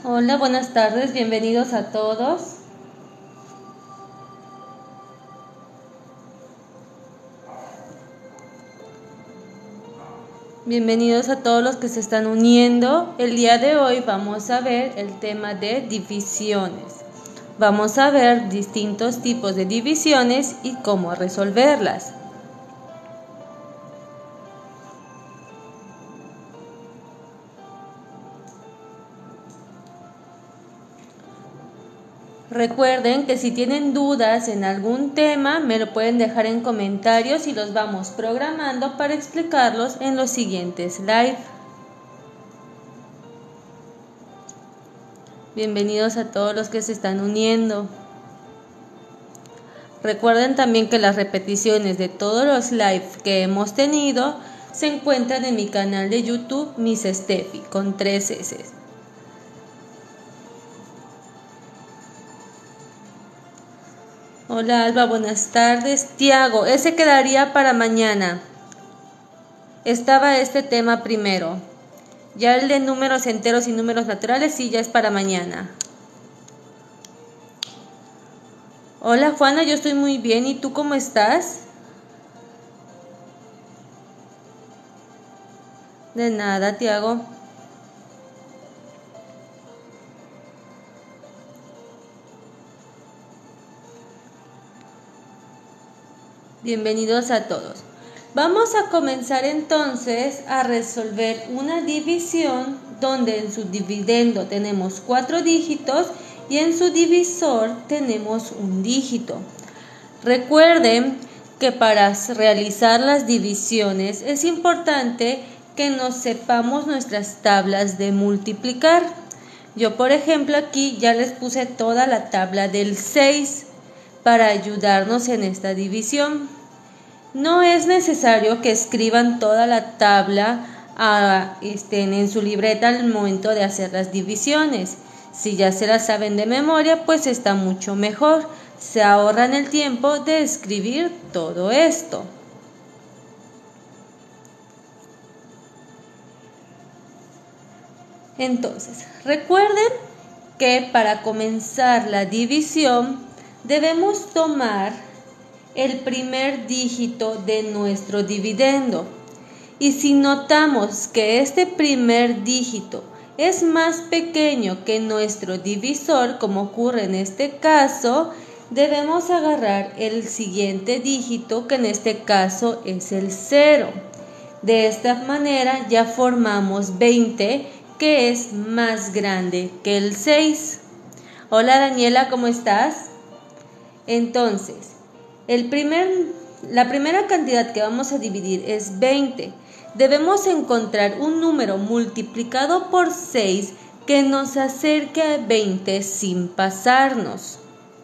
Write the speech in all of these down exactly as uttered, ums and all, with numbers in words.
Hola, buenas tardes, bienvenidos a todos. Bienvenidos a todos los que se están uniendo. El día de hoy vamos a ver el tema de divisiones. Vamos a ver distintos tipos de divisiones y cómo resolverlas. Recuerden que si tienen dudas en algún tema, me lo pueden dejar en comentarios y los vamos programando para explicarlos en los siguientes live. Bienvenidos a todos los que se están uniendo. Recuerden también que las repeticiones de todos los live que hemos tenido se encuentran en mi canal de YouTube, Miss Steffi, con tres S. Hola Alba, buenas tardes. Tiago, ese quedaría para mañana. Estaba este tema primero. Ya el de números enteros y números naturales sí ya es para mañana. Hola Juana, yo estoy muy bien. ¿Y tú cómo estás? De nada, Tiago. Bienvenidos a todos. Vamos a comenzar entonces a resolver una división donde en su dividendo tenemos cuatro dígitos y en su divisor tenemos un dígito. Recuerden que para realizar las divisiones es importante que nos sepamos nuestras tablas de multiplicar. Yo, por ejemplo, aquí ya les puse toda la tabla del seis para ayudarnos en esta división. No es necesario que escriban toda la tabla a, este, en su libreta al momento de hacer las divisiones. Si ya se las saben de memoria, pues está mucho mejor. Se ahorran el tiempo de escribir todo esto. Entonces, recuerden que para comenzar la división debemos tomar el primer dígito de nuestro dividendo. Y si notamos que este primer dígito es más pequeño que nuestro divisor, como ocurre en este caso, debemos agarrar el siguiente dígito, que en este caso es el cero. De esta manera ya formamos veinte, que es más grande que el seis. Hola Daniela, ¿cómo estás? Entonces, el primer, la primera cantidad que vamos a dividir es veinte. Debemos encontrar un número multiplicado por seis que nos acerque a veinte sin pasarnos.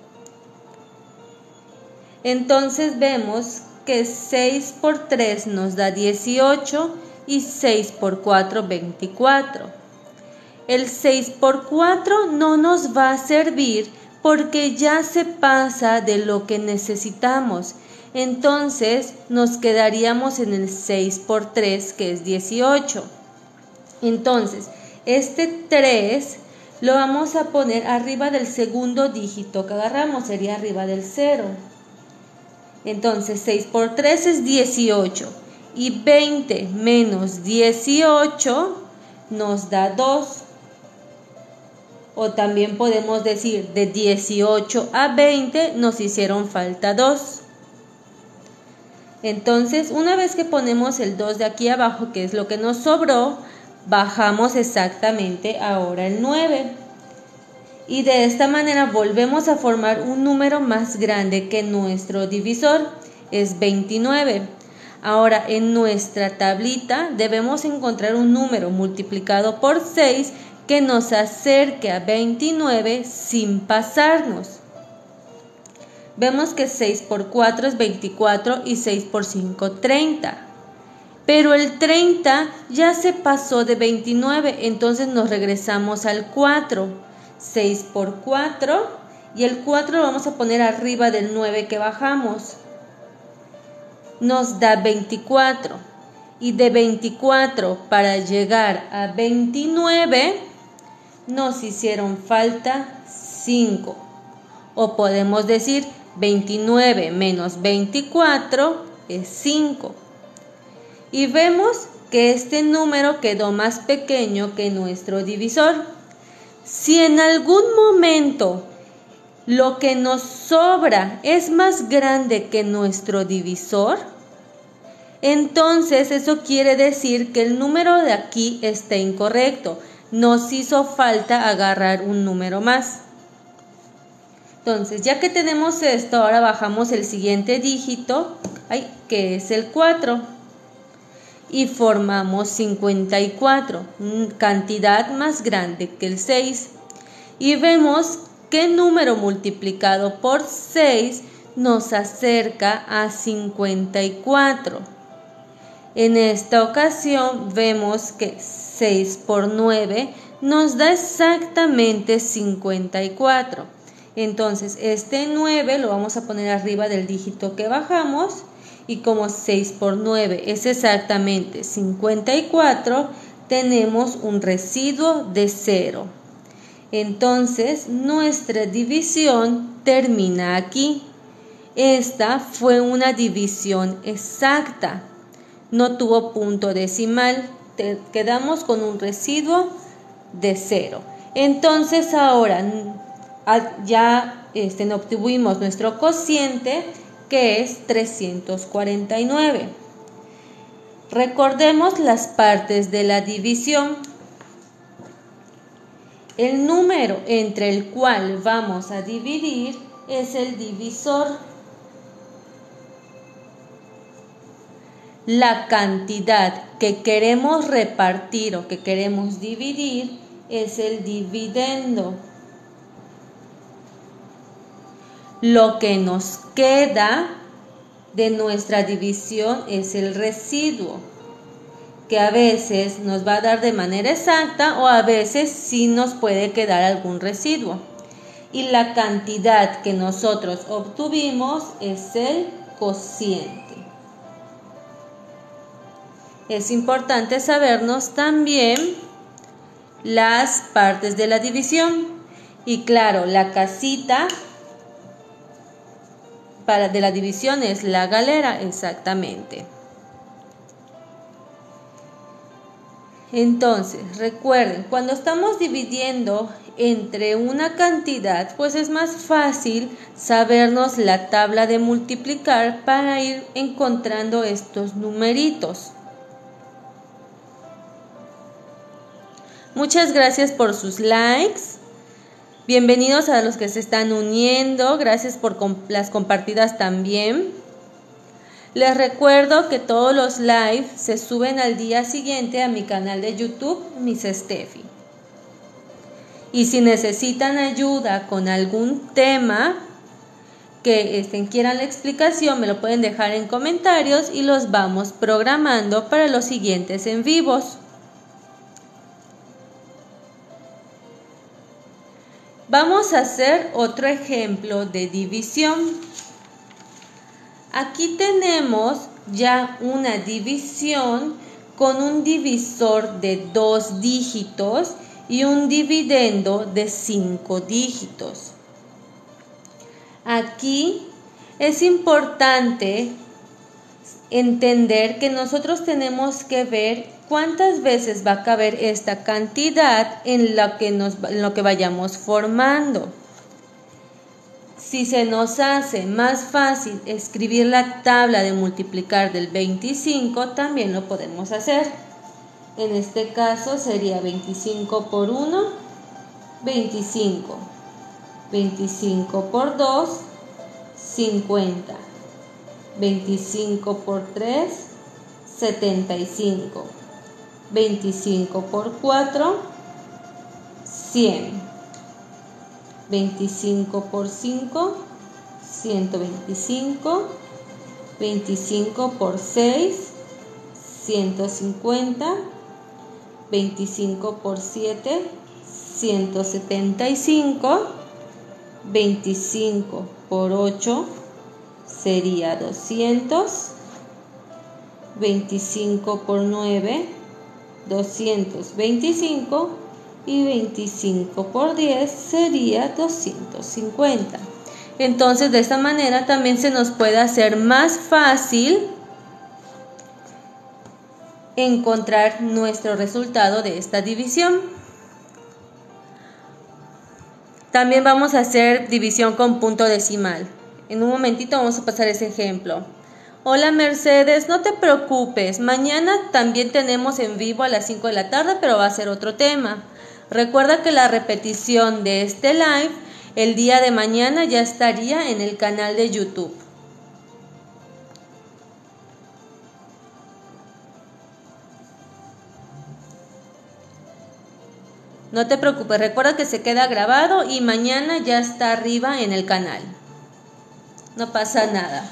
Entonces vemos que seis por tres nos da dieciocho y seis por cuatro, veinticuatro. El seis por cuatro no nos va a servir porque ya se pasa de lo que necesitamos. Entonces nos quedaríamos en el seis por tres, que es dieciocho. Entonces, este tres lo vamos a poner arriba del segundo dígito que agarramos, sería arriba del cero. Entonces, seis por tres es dieciocho y veinte menos dieciocho nos da dos. O también podemos decir de dieciocho a veinte nos hicieron falta dos. Entonces, una vez que ponemos el dos de aquí abajo, que es lo que nos sobró, bajamos exactamente ahora el nueve. Y de esta manera volvemos a formar un número más grande que nuestro divisor, es veintinueve. Ahora en nuestra tablita debemos encontrar un número multiplicado por seis que nos acerque a veintinueve sin pasarnos. Vemos que seis por cuatro es veinticuatro y seis por cinco, treinta. Pero el treinta ya se pasó de veintinueve, entonces nos regresamos al cuatro. seis por cuatro y el cuatro lo vamos a poner arriba del nueve que bajamos. Nos da veinticuatro. Y de veinticuatro para llegar a veintinueve nos hicieron falta cinco. O podemos decir veintinueve menos veinticuatro es cinco. Y vemos que este número quedó más pequeño que nuestro divisor. Si en algún momento lo que nos sobra es más grande que nuestro divisor, entonces eso quiere decir que el número de aquí está incorrecto. Nos hizo falta agarrar un número más. Entonces, ya que tenemos esto, ahora bajamos el siguiente dígito, ay, que es el cuatro. Y formamos cincuenta y cuatro, cantidad más grande que el seis. Y vemos que el número multiplicado por seis nos acerca a cincuenta y cuatro. En esta ocasión vemos que seis por nueve nos da exactamente cincuenta y cuatro. Entonces este nueve lo vamos a poner arriba del dígito que bajamos. Y como seis por nueve es exactamente cincuenta y cuatro, tenemos un residuo de cero. Entonces, nuestra división termina aquí. Esta fue una división exacta. No tuvo punto decimal. Te quedamos con un residuo de cero. Entonces, ahora ya este, obtuvimos nuestro cociente, que es trescientos cuarenta y nueve. Recordemos las partes de la división. El número entre el cual vamos a dividir es el divisor. La cantidad que queremos repartir o que queremos dividir es el dividendo. Lo que nos queda de nuestra división es el residuo, que a veces nos va a dar de manera exacta o a veces sí nos puede quedar algún residuo. Y la cantidad que nosotros obtuvimos es el cociente. Es importante sabernos también las partes de la división. Y claro, la casita para de la división es la galera, exactamente. Entonces, recuerden, cuando estamos dividiendo entre una cantidad, pues es más fácil sabernos la tabla de multiplicar para ir encontrando estos numeritos. Muchas gracias por sus likes. Bienvenidos a los que se están uniendo. Gracias por las compartidas también. Les recuerdo que todos los live se suben al día siguiente a mi canal de YouTube, Miss Steffi. Y si necesitan ayuda con algún tema que este, quieran la explicación, me lo pueden dejar en comentarios y los vamos programando para los siguientes en vivos. Vamos a hacer otro ejemplo de división. Aquí tenemos ya una división con un divisor de dos dígitos y un dividendo de cinco dígitos. Aquí es importante entender que nosotros tenemos que ver cuántas veces va a caber esta cantidad en lo que, nos, en lo que vayamos formando. Si se nos hace más fácil escribir la tabla de multiplicar del veinticinco, también lo podemos hacer. En este caso sería veinticinco por uno, veinticinco. veinticinco por dos, cincuenta. veinticinco por tres, setenta y cinco. veinticinco por cuatro, cien. veinticinco por cinco, ciento veinticinco. veinticinco por seis, ciento cincuenta. veinticinco por siete, ciento setenta y cinco. veinticinco por ocho sería doscientos. veinticinco por nueve, doscientos veinticinco. y veinticinco por diez sería doscientos cincuenta. Entonces, de esta manera también se nos puede hacer más fácil encontrar nuestro resultado de esta división. También vamos a hacer división con punto decimal. En un momentito vamos a pasar ese ejemplo. Hola Mercedes, no te preocupes, mañana también tenemos en vivo a las cinco de la tarde, pero va a ser otro tema. Recuerda que la repetición de este live el día de mañana ya estaría en el canal de YouTube. No te preocupes, recuerda que se queda grabado y mañana ya está arriba en el canal. No pasa nada.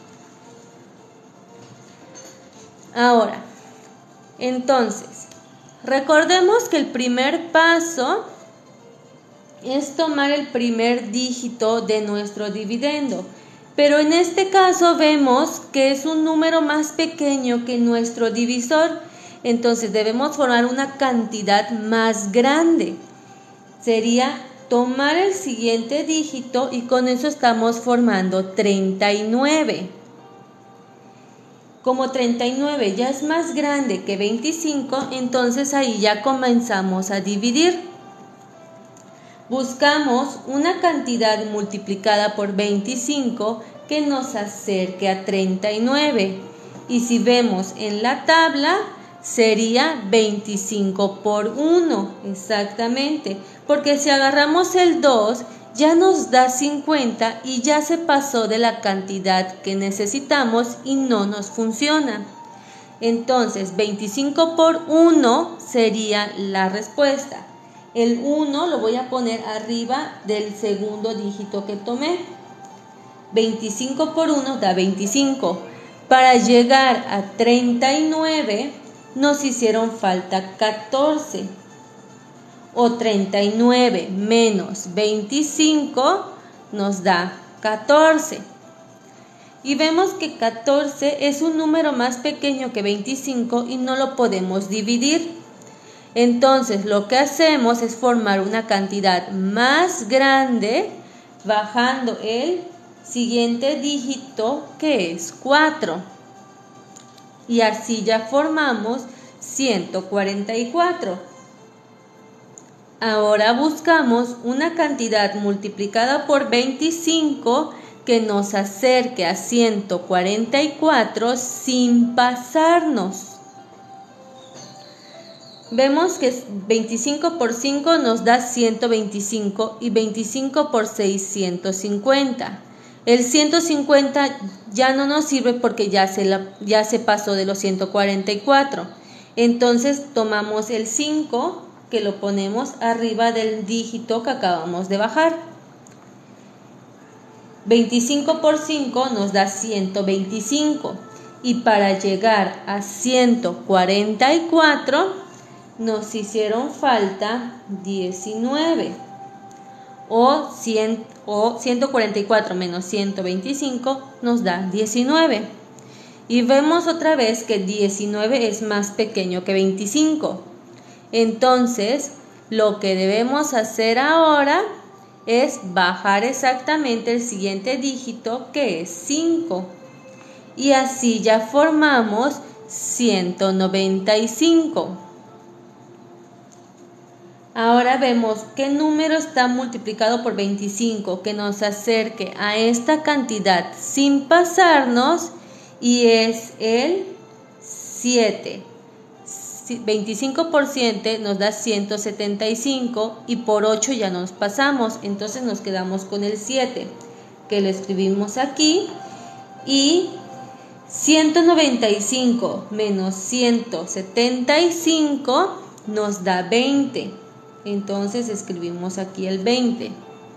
Ahora, entonces, recordemos que el primer paso es tomar el primer dígito de nuestro dividendo. Pero en este caso vemos que es un número más pequeño que nuestro divisor. Entonces debemos formar una cantidad más grande. Sería tomar el siguiente dígito y con eso estamos formando treinta y nueve. Como treinta y nueve ya es más grande que veinticinco, entonces ahí ya comenzamos a dividir. Buscamos una cantidad multiplicada por veinticinco que nos acerque a treinta y nueve. Y si vemos en la tabla, sería veinticinco por uno, exactamente, porque si agarramos el dos ya nos da cincuenta y ya se pasó de la cantidad que necesitamos y no nos funciona. Entonces veinticinco por uno sería la respuesta. El uno lo voy a poner arriba del segundo dígito que tomé. veinticinco por uno da veinticinco. Para llegar a treinta y nueve nos hicieron falta catorce, o treinta y nueve menos veinticinco nos da catorce. Y vemos que catorce es un número más pequeño que veinticinco y no lo podemos dividir. Entonces lo que hacemos es formar una cantidad más grande bajando el siguiente dígito, que es cuatro. Y así ya formamos ciento cuarenta y cuatro. Ahora buscamos una cantidad multiplicada por veinticinco que nos acerque a ciento cuarenta y cuatro sin pasarnos. Vemos que veinticinco por cinco nos da ciento veinticinco y veinticinco por seis, ciento cincuenta. El ciento cincuenta ya no nos sirve porque ya se, la, ya se pasó de los ciento cuarenta y cuatro. Entonces tomamos el cinco, que lo ponemos arriba del dígito que acabamos de bajar. veinticinco por cinco nos da ciento veinticinco. Y para llegar a ciento cuarenta y cuatro nos hicieron falta diecinueve. O, cien, o ciento cuarenta y cuatro menos ciento veinticinco nos da diecinueve. Y vemos otra vez que diecinueve es más pequeño que veinticinco. Entonces, lo que debemos hacer ahora es bajar exactamente el siguiente dígito, que es cinco. Y así ya formamos ciento noventa y cinco. Ahora vemos qué número está multiplicado por veinticinco que nos acerque a esta cantidad sin pasarnos, y es el siete. veinticinco por ciento nos da ciento setenta y cinco y por ocho ya nos pasamos, entonces nos quedamos con el siete, que lo escribimos aquí, y ciento noventa y cinco menos ciento setenta y cinco nos da veinte. Entonces escribimos aquí el veinte.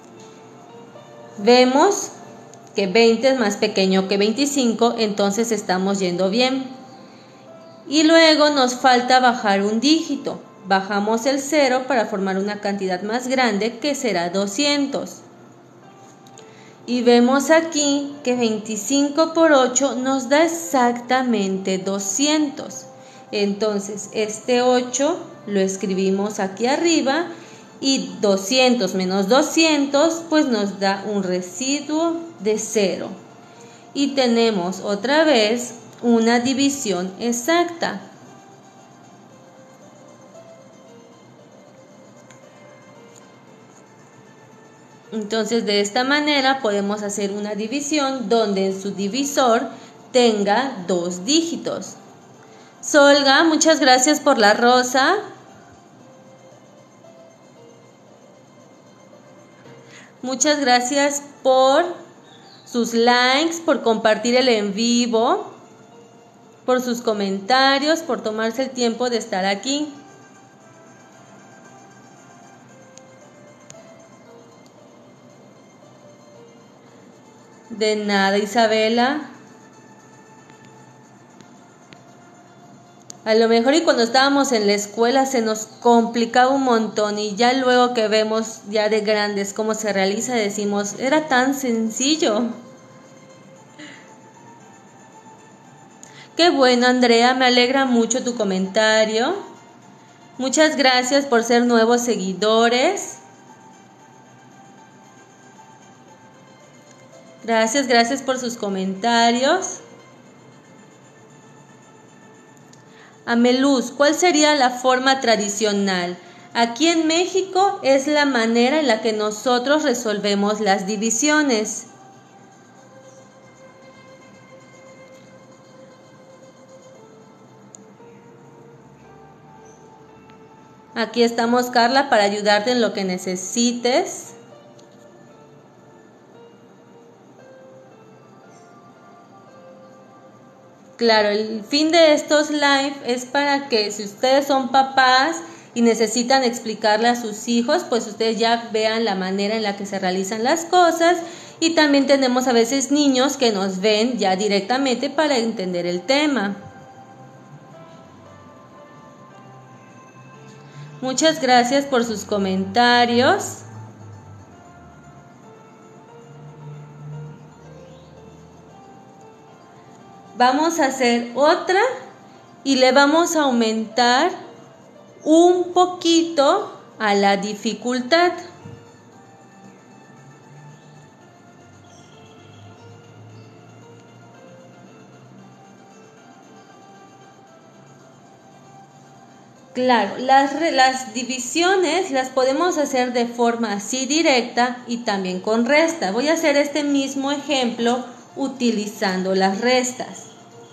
Vemos que veinte es más pequeño que veinticinco, entonces estamos yendo bien. Y luego nos falta bajar un dígito. Bajamos el cero para formar una cantidad más grande, que será doscientos. Y vemos aquí que veinticinco por ocho nos da exactamente doscientos. Entonces este ocho lo escribimos aquí arriba y doscientos menos doscientos pues nos da un residuo de cero. Y tenemos otra vez una división exacta. Entonces de esta manera podemos hacer una división donde en su divisor tenga dos dígitos. Solga, muchas gracias por la rosa. Muchas gracias por sus likes, por compartir el en vivo, por sus comentarios, por tomarse el tiempo de estar aquí. De nada, Isabela. A lo mejor y cuando estábamos en la escuela se nos complicaba un montón y ya luego que vemos ya de grandes cómo se realiza decimos, era tan sencillo. Qué bueno, Andrea, me alegra mucho tu comentario. Muchas gracias por ser nuevos seguidores. Gracias, gracias por sus comentarios. Ameluz, ¿cuál sería la forma tradicional? Aquí en México es la manera en la que nosotros resolvemos las divisiones. Aquí estamos, Carla, para ayudarte en lo que necesites. Claro, el fin de estos live es para que si ustedes son papás y necesitan explicarle a sus hijos, pues ustedes ya vean la manera en la que se realizan las cosas. Y también tenemos a veces niños que nos ven ya directamente para entender el tema. Muchas gracias por sus comentarios. Vamos a hacer otra y le vamos a aumentar un poquito a la dificultad. Claro, las, las divisiones las podemos hacer de forma así directa y también con resta. Voy a hacer este mismo ejemplo utilizando las restas.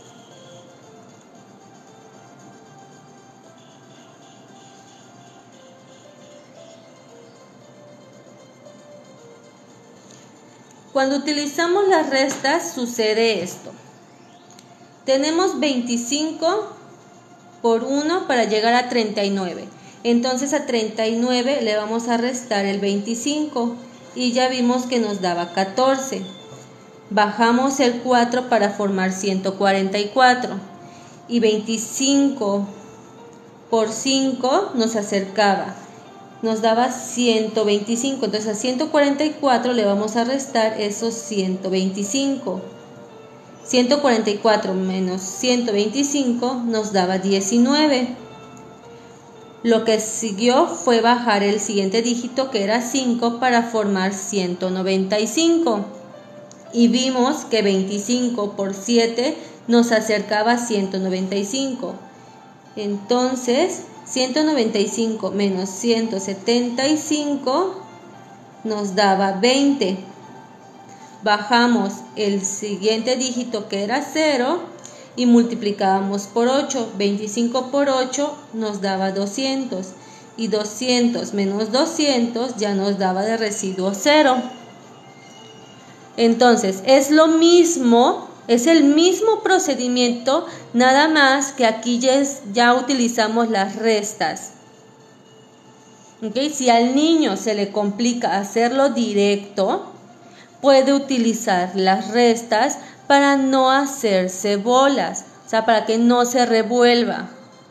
Cuando utilizamos las restas sucede esto. Tenemos veinticinco por uno para llegar a treinta y nueve. Entonces a treinta y nueve le vamos a restar el veinticinco y ya vimos que nos daba catorce. Bajamos el cuatro para formar ciento cuarenta y cuatro y veinticinco por cinco nos acercaba, nos daba ciento veinticinco. Entonces a ciento cuarenta y cuatro le vamos a restar esos ciento veinticinco. ciento cuarenta y cuatro menos ciento veinticinco nos daba diecinueve. Lo que siguió fue bajar el siguiente dígito, que era cinco, para formar ciento noventa y cinco. Y vimos que veinticinco por siete nos acercaba a ciento noventa y cinco. Entonces, ciento noventa y cinco menos ciento setenta y cinco nos daba veinte. Bajamos el siguiente dígito, que era cero, y multiplicábamos por ocho. veinticinco por ocho nos daba doscientos. Y doscientos menos doscientos ya nos daba de residuo cero. Entonces, es lo mismo, es el mismo procedimiento, nada más que aquí ya, es, ya utilizamos las restas. ¿Okay? Si al niño se le complica hacerlo directo, puede utilizar las restas para no hacerse bolas, o sea, para que no se revuelva.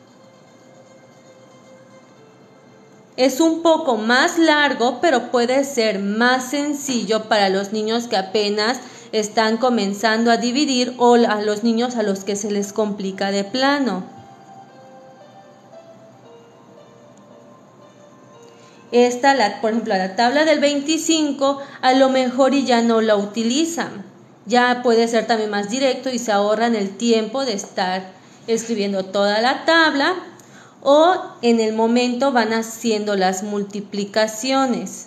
Es un poco más largo, pero puede ser más sencillo para los niños que apenas están comenzando a dividir o a los niños a los que se les complica de plano. Esta, la, por ejemplo, la tabla del veinticinco, a lo mejor y ya no la utilizan. Ya puede ser también más directo y se ahorran el tiempo de estar escribiendo toda la tabla, o en el momento van haciendo las multiplicaciones.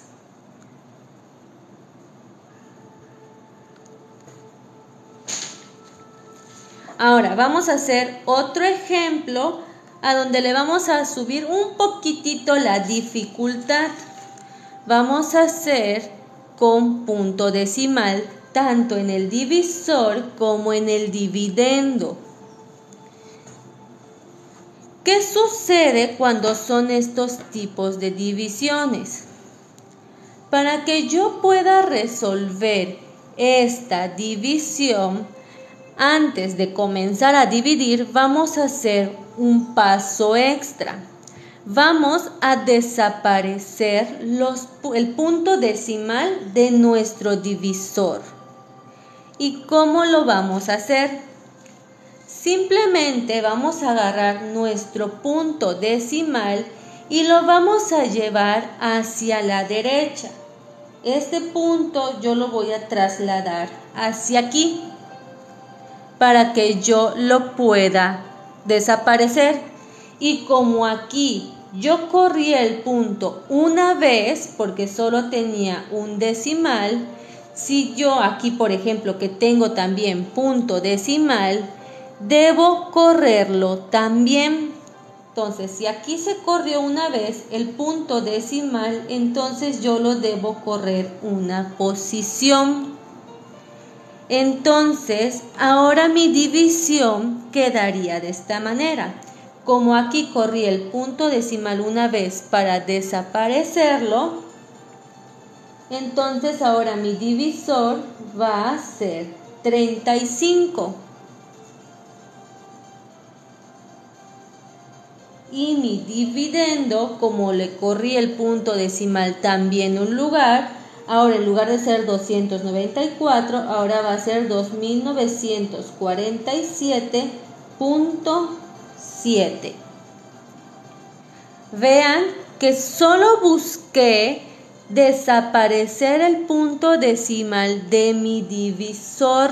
Ahora vamos a hacer otro ejemplo a donde le vamos a subir un poquitito la dificultad. Vamos a hacer con punto decimal tanto en el divisor como en el dividendo. ¿Qué sucede cuando son estos tipos de divisiones? Para que yo pueda resolver esta división, antes de comenzar a dividir, vamos a hacer un paso extra. Vamos a desaparecer los, el punto decimal de nuestro divisor. ¿Y cómo lo vamos a hacer? Simplemente vamos a agarrar nuestro punto decimal y lo vamos a llevar hacia la derecha. Este punto yo lo voy a trasladar hacia aquí para que yo lo pueda desaparecer. Y como aquí yo corrí el punto una vez porque solo tenía un decimal, si yo aquí, por ejemplo, que tengo también punto decimal, debo correrlo también. Entonces, si aquí se corrió una vez el punto decimal, entonces yo lo debo correr una posición. Entonces, ahora mi división quedaría de esta manera. Como aquí corrí el punto decimal una vez para desaparecerlo, entonces ahora mi divisor va a ser treinta y cinco. Y mi dividendo, como le corrí el punto decimal también un lugar, ahora en lugar de ser doscientos noventa y cuatro, ahora va a ser dos mil novecientos cuarenta y siete punto siete. Vean que solo busqué desaparecer el punto decimal de mi divisor.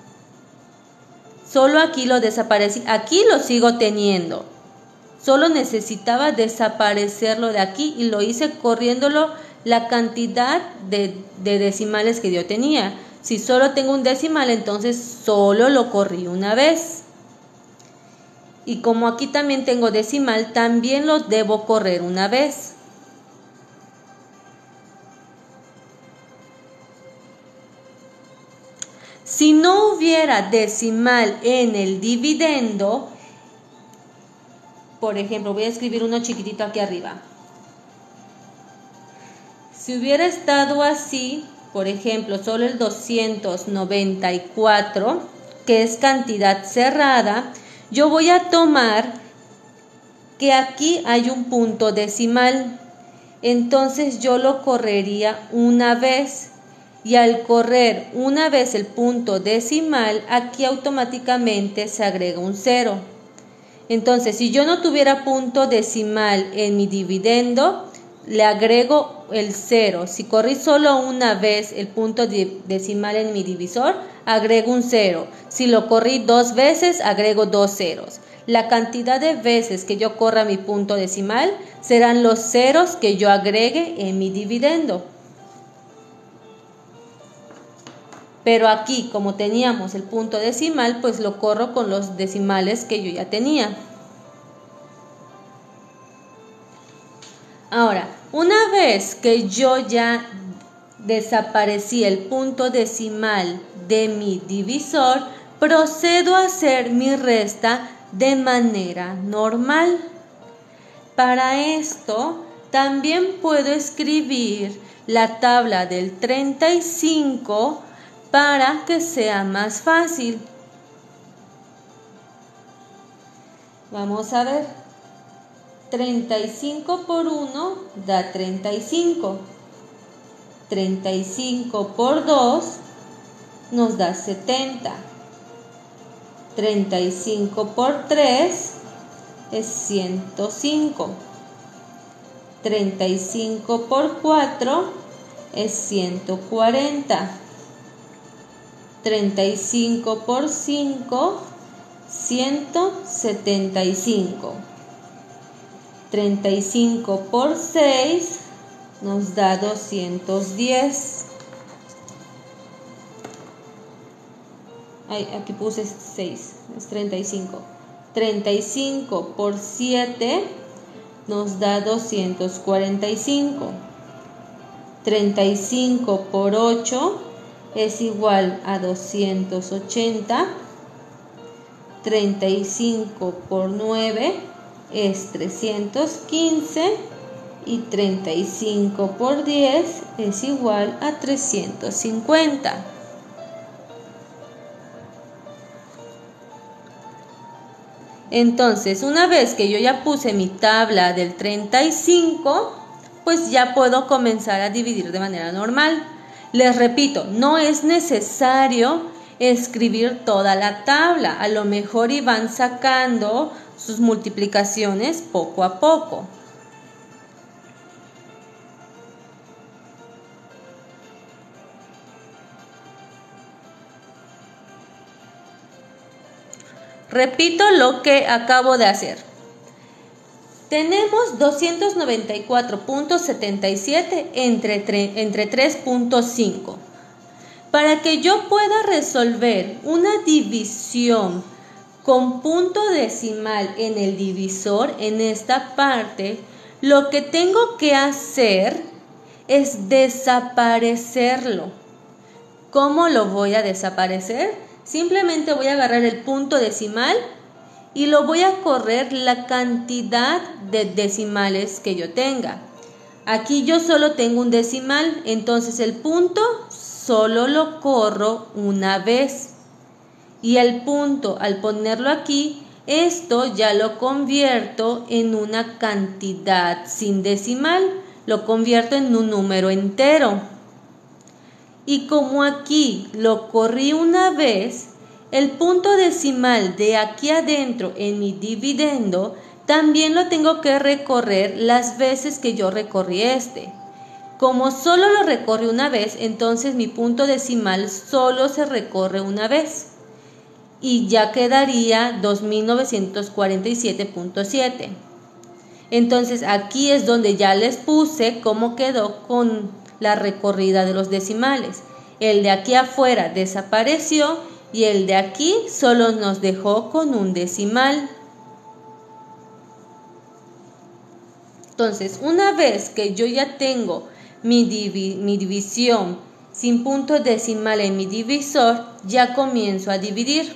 Solo aquí lo desaparecí, aquí lo sigo teniendo. Solo necesitaba desaparecerlo de aquí y lo hice corriéndolo la cantidad de, de decimales que yo tenía. Si solo tengo un decimal, entonces solo lo corrí una vez. Y como aquí también tengo decimal, también lo debo correr una vez. Si no hubiera decimal en el dividendo, por ejemplo, voy a escribir uno chiquitito aquí arriba. Si hubiera estado así, por ejemplo, solo el doscientos noventa y cuatro, que es cantidad cerrada, yo voy a tomar que aquí hay un punto decimal. Entonces yo lo correría una vez. Y al correr una vez el punto decimal, aquí automáticamente se agrega un cero. Entonces, si yo no tuviera punto decimal en mi dividendo, le agrego el cero. Si corrí solo una vez el punto decimal en mi divisor, agrego un cero. Si lo corrí dos veces, agrego dos ceros. La cantidad de veces que yo corra mi punto decimal serán los ceros que yo agregue en mi dividendo. Pero aquí, como teníamos el punto decimal, pues lo corro con los decimales que yo ya tenía. Ahora, una vez que yo ya desaparecí el punto decimal de mi divisor, procedo a hacer mi resta de manera normal. Para esto, también puedo escribir la tabla del treinta y cinco para que sea más fácil. Vamos a ver. treinta y cinco por uno da treinta y cinco. treinta y cinco por dos nos da setenta. treinta y cinco por tres es ciento cinco. treinta y cinco por cuatro es ciento cuarenta. treinta y cinco por cinco, ciento setenta y cinco. treinta y cinco por seis nos da doscientos diez. Ay, aquí puse seis, es treinta y cinco. treinta y cinco por siete nos da doscientos cuarenta y cinco. treinta y cinco por ocho es igual a doscientos ochenta. treinta y cinco por nueve es trescientos quince. Y treinta y cinco por diez es igual a trescientos cincuenta. Entonces, una vez que yo ya puse mi tabla del treinta y cinco, pues ya puedo comenzar a dividir de manera normal. Les repito, no es necesario escribir toda la tabla. A lo mejor iban sacando sus multiplicaciones poco a poco. Repito lo que acabo de hacer. Tenemos doscientos noventa y cuatro punto setenta y siete entre, entre tres punto cinco. Para que yo pueda resolver una división con punto decimal en el divisor, en esta parte, lo que tengo que hacer es desaparecerlo. ¿Cómo lo voy a desaparecer? Simplemente voy a agarrar el punto decimal y lo voy a correr la cantidad de decimales que yo tenga. Aquí yo solo tengo un decimal, entonces el punto solo lo corro una vez. Y el punto, al ponerlo aquí, esto ya lo convierto en una cantidad sin decimal, lo convierto en un número entero. Y como aquí lo corrí una vez, el punto decimal de aquí adentro en mi dividendo también lo tengo que recorrer las veces que yo recorrí este. Como solo lo recorrí una vez, entonces mi punto decimal solo se recorre una vez. Y ya quedaría dos mil novecientos cuarenta y siete punto siete. Entonces aquí es donde ya les puse cómo quedó con la recorrida de los decimales. El de aquí afuera desapareció y el de aquí solo nos dejó con un decimal. Entonces, una vez que yo ya tengo mi, divi- mi división sin punto decimal en mi divisor, ya comienzo a dividir.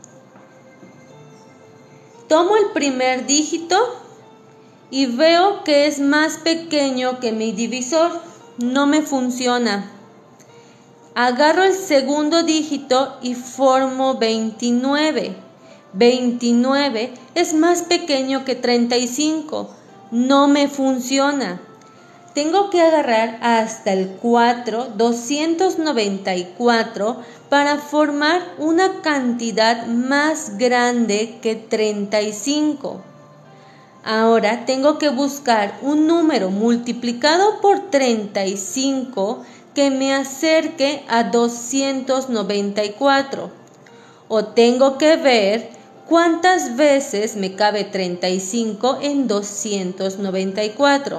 Tomo el primer dígito y veo que es más pequeño que mi divisor. No me funciona. Agarro el segundo dígito y formo veintinueve. veintinueve es más pequeño que treinta y cinco. No me funciona. Tengo que agarrar hasta el cuatro, doscientos noventa y cuatro, para formar una cantidad más grande que treinta y cinco. Ahora tengo que buscar un número multiplicado por treinta y cinco que me acerque a doscientos noventa y cuatro. O tengo que ver cuántas veces me cabe treinta y cinco en doscientos noventa y cuatro.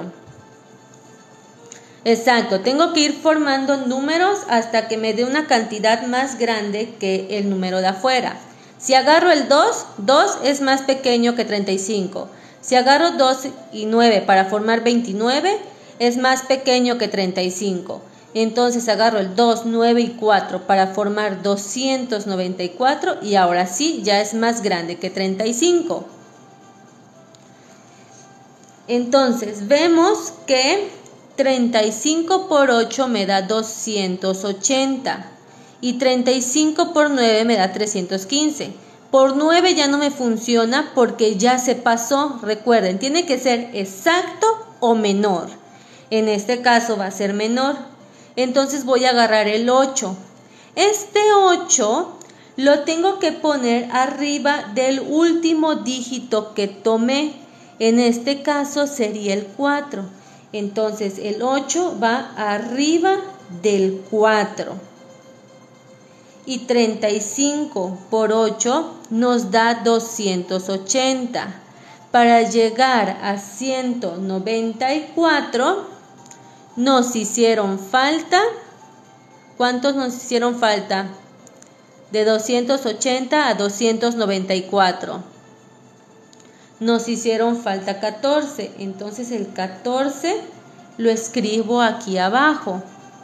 Exacto, tengo que ir formando números hasta que me dé una cantidad más grande que el número de afuera. Si agarro el dos, dos es más pequeño que treinta y cinco. Si agarro dos y nueve para formar veintinueve, es más pequeño que treinta y cinco. Entonces agarro el dos, nueve y cuatro para formar doscientos noventa y cuatro y ahora sí ya es más grande que treinta y cinco. Entonces vemos que treinta y cinco por ocho me da doscientos ochenta y treinta y cinco por nueve me da trescientos quince. Por nueve ya no me funciona porque ya se pasó. Recuerden, tiene que ser exacto o menor. En este caso va a ser menor. Entonces voy a agarrar el ocho. Este ocho lo tengo que poner arriba del último dígito que tomé. En este caso sería el cuatro. Entonces el ocho va arriba del cuatro. Y treinta y cinco por ocho nos da doscientos ochenta. Para llegar a ciento noventa y cuatro nos hicieron falta. ¿Cuántos nos hicieron falta? De doscientos ochenta a doscientos noventa y cuatro. Nos hicieron falta catorce. Entonces el catorce lo escribo aquí abajo.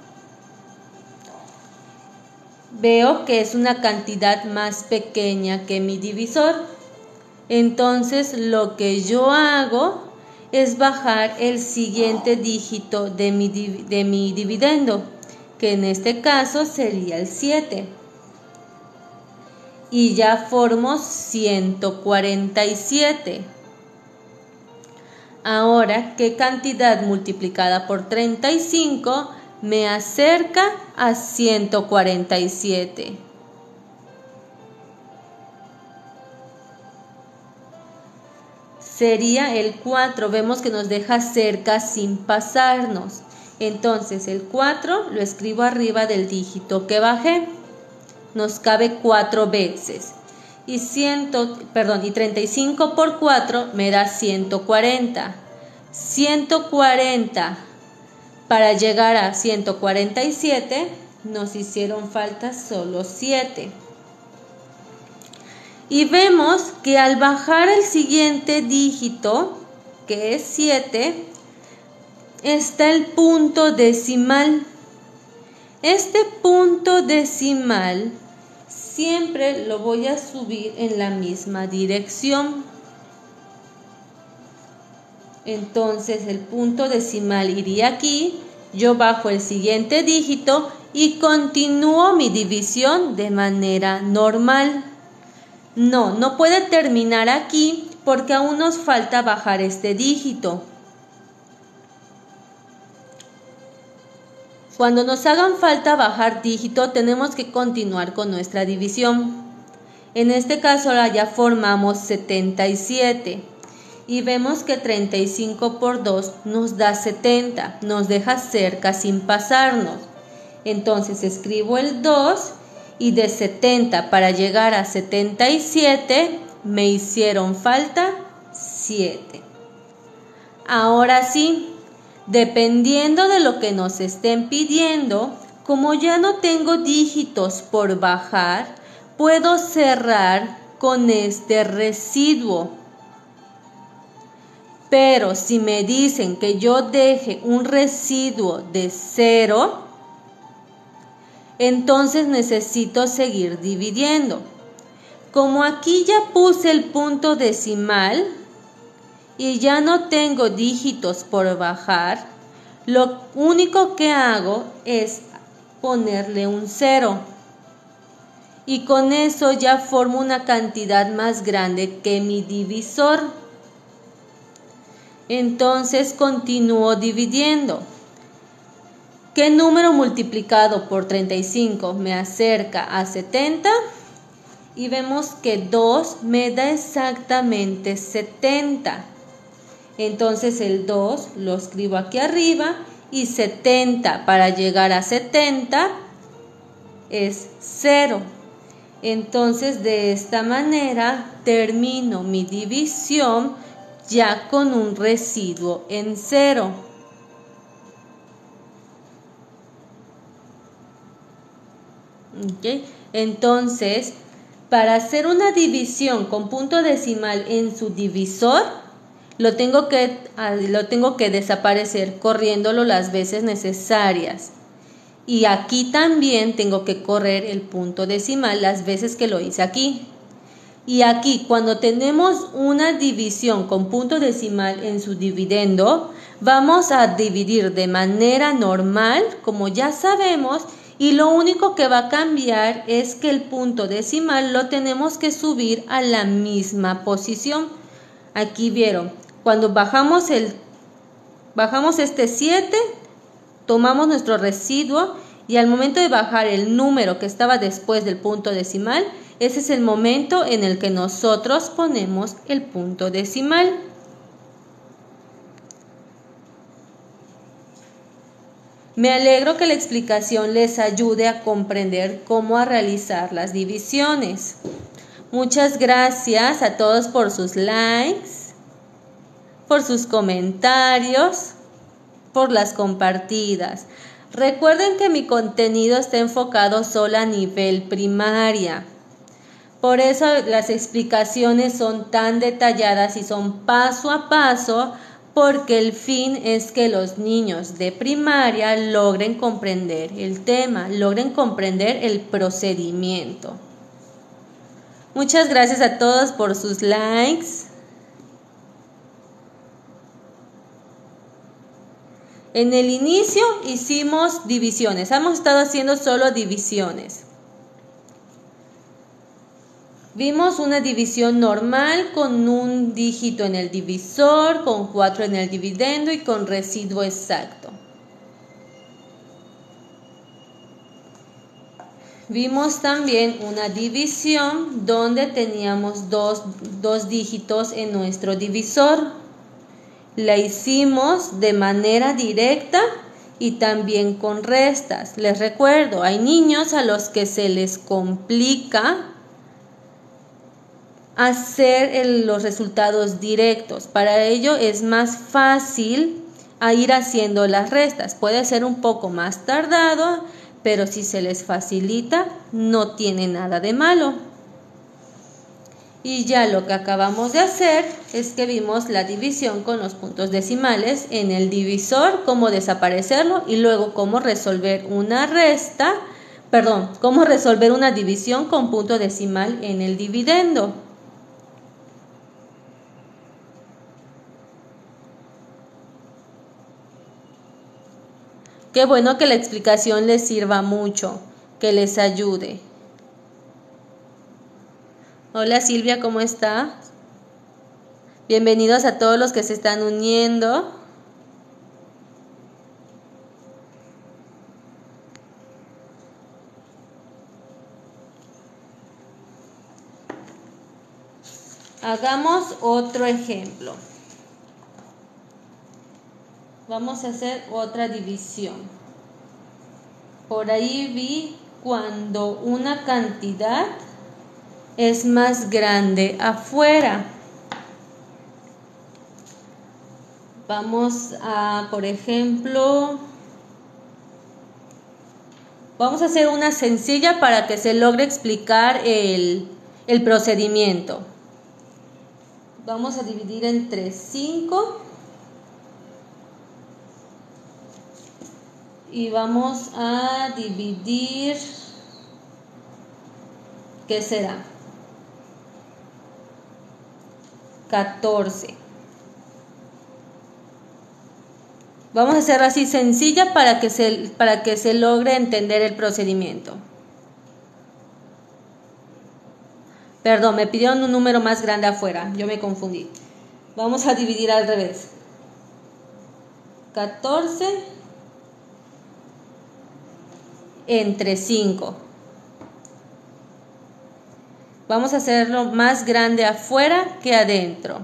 Veo que es una cantidad más pequeña que mi divisor. Entonces lo que yo hago es bajar el siguiente dígito de mi, de mi dividendo, que en este caso sería el siete. Y ya formo ciento cuarenta y siete. Ahora, ¿qué cantidad multiplicada por treinta y cinco me acerca a ciento cuarenta y siete? Sería el cuatro. Vemos que nos deja cerca sin pasarnos. Entonces el cuatro lo escribo arriba del dígito que bajé. Nos cabe cuatro veces. Y, cien, perdón, y treinta y cinco por cuatro me da ciento cuarenta. ciento cuarenta. Para llegar a ciento cuarenta y siete nos hicieron falta solo siete. Y vemos que al bajar el siguiente dígito, que es siete, está el punto decimal. Este punto decimal siempre lo voy a subir en la misma dirección. Entonces el punto decimal iría aquí, yo bajo el siguiente dígito y continúo mi división de manera normal. No, no puede terminar aquí porque aún nos falta bajar este dígito. Cuando nos hagan falta bajar dígito, tenemos que continuar con nuestra división. En este caso ahora ya formamos setenta y siete. Y vemos que treinta y cinco por dos nos da setenta. Nos deja cerca sin pasarnos. Entonces escribo el dos. Y de setenta para llegar a setenta y siete me hicieron falta siete. Ahora sí, dependiendo de lo que nos estén pidiendo, como ya no tengo dígitos por bajar, puedo cerrar con este residuo. Pero si me dicen que yo deje un residuo de cero, entonces necesito seguir dividiendo. Como aquí ya puse el punto decimal y ya no tengo dígitos por bajar, lo único que hago es ponerle un cero. Y con eso ya formo una cantidad más grande que mi divisor. Entonces continúo dividiendo. ¿Qué número multiplicado por treinta y cinco me acerca a setenta? Y vemos que dos me da exactamente setenta. Entonces el dos lo escribo aquí arriba y setenta para llegar a setenta es cero. Entonces de esta manera termino mi división ya con un residuo en cero. Okay. Entonces, para hacer una división con punto decimal en su divisor, lo tengo que, lo tengo que desaparecer corriéndolo las veces necesarias. Y aquí también tengo que correr el punto decimal las veces que lo hice aquí. Y aquí, cuando tenemos una división con punto decimal en su dividendo, vamos a dividir de manera normal, como ya sabemos. Y lo único que va a cambiar es que el punto decimal lo tenemos que subir a la misma posición. Aquí vieron, cuando bajamos, el, bajamos este siete, tomamos nuestro residuo y al momento de bajar el número que estaba después del punto decimal, ese es el momento en el que nosotros ponemos el punto decimal. Me alegro que la explicación les ayude a comprender cómo a realizar las divisiones. Muchas gracias a todos por sus likes, por sus comentarios, por las compartidas. Recuerden que mi contenido está enfocado solo a nivel primaria. Por eso las explicaciones son tan detalladas y son paso a paso, porque el fin es que los niños de primaria logren comprender el tema, logren comprender el procedimiento. Muchas gracias a todos por sus likes. En el inicio hicimos divisiones, hemos estado haciendo solo divisiones. Vimos una división normal con un dígito en el divisor, con cuatro en el dividendo y con residuo exacto. Vimos también una división donde teníamos dos, dos dígitos en nuestro divisor. La hicimos de manera directa y también con restas. Les recuerdo, hay niños a los que se les complica hacer el, los resultados directos. Para ello es más fácil a ir haciendo las restas. Puede ser un poco más tardado, pero si se les facilita, no tiene nada de malo. Y ya lo que acabamos de hacer es que vimos la división con los puntos decimales en el divisor, cómo desaparecerlo y luego cómo resolver una resta, perdón, cómo resolver una división con punto decimal en el dividendo. Qué bueno que la explicación les sirva mucho, que les ayude. Hola Silvia, ¿cómo está? Bienvenidos a todos los que se están uniendo. Hagamos otro ejemplo. Vamos a hacer otra división. Por ahí vi cuando una cantidad es más grande afuera. Vamos a, por ejemplo, vamos a hacer una sencilla para que se logre explicar el, el procedimiento. Vamos a dividir entre cinco. Y vamos a dividir, ¿qué será? catorce. Vamos a hacerlo así sencilla para que se, para que se logre entender el procedimiento. Perdón, me pidieron un número más grande afuera, yo me confundí. Vamos a dividir al revés. catorce entre cinco. Vamos a hacerlo más grande afuera que adentro.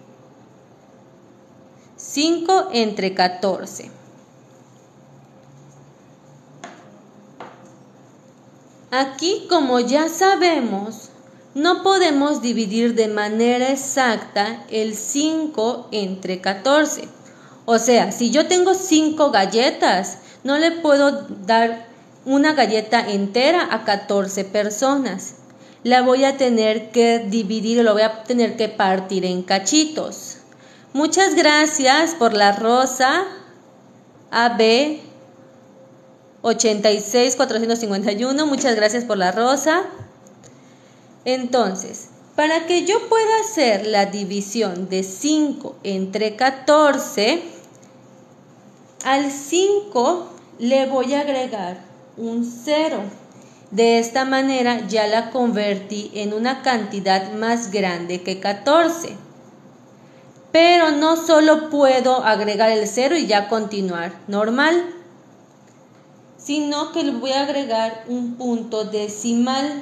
cinco entre catorce. Aquí, como ya sabemos, no podemos dividir de manera exacta el cinco entre catorce. O sea, si yo tengo cinco galletas, no le puedo dar una galleta entera a catorce personas. La voy a tener que dividir, lo voy a tener que partir en cachitos. Muchas gracias por la rosa A B ochenta y seis cuatrocientos cincuenta y uno. Muchas gracias por la rosa. Entonces, para que yo pueda hacer la división de cinco entre catorce, al cinco le voy a agregar un cero. De esta manera ya la convertí en una cantidad más grande que catorce. Pero no solo puedo agregar el cero y ya continuar normal, sino que le voy a agregar un punto decimal.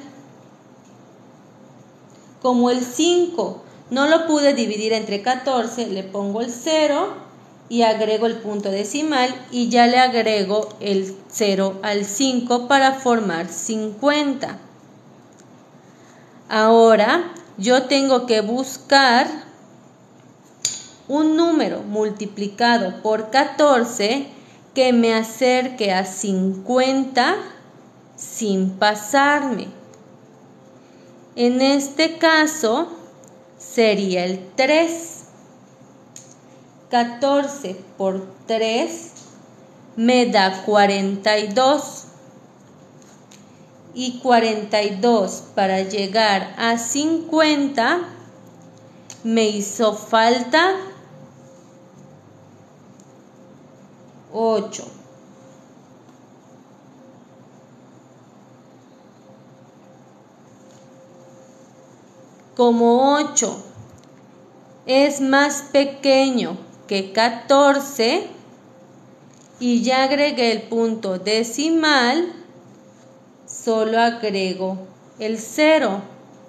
Como el cinco no lo pude dividir entre catorce, le pongo el cero y agrego el punto decimal y ya le agrego el cero al cinco para formar cincuenta. Ahora yo tengo que buscar un número multiplicado por catorce que me acerque a cincuenta sin pasarme. En este caso sería el tres. catorce por tres me da cuarenta y dos. Y cuarenta y dos para llegar a cincuenta me hizo falta ocho. Como ocho es más pequeño que catorce y ya agregué el punto decimal, solo agrego el cero.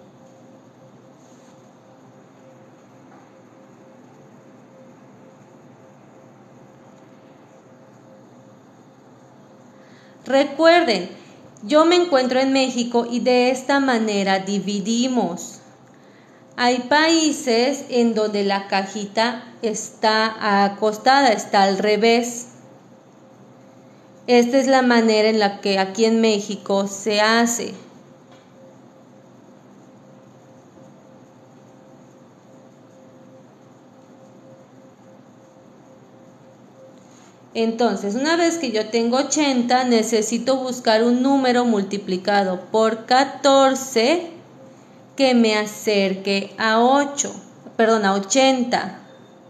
Recuerden, yo me encuentro en México y de esta manera dividimos. Hay países en donde la cajita está acostada, está al revés. Esta es la manera en la que aquí en México se hace. Entonces, una vez que yo tengo ochenta, necesito buscar un número multiplicado por catorce que me acerque a ocho, perdón, a ochenta.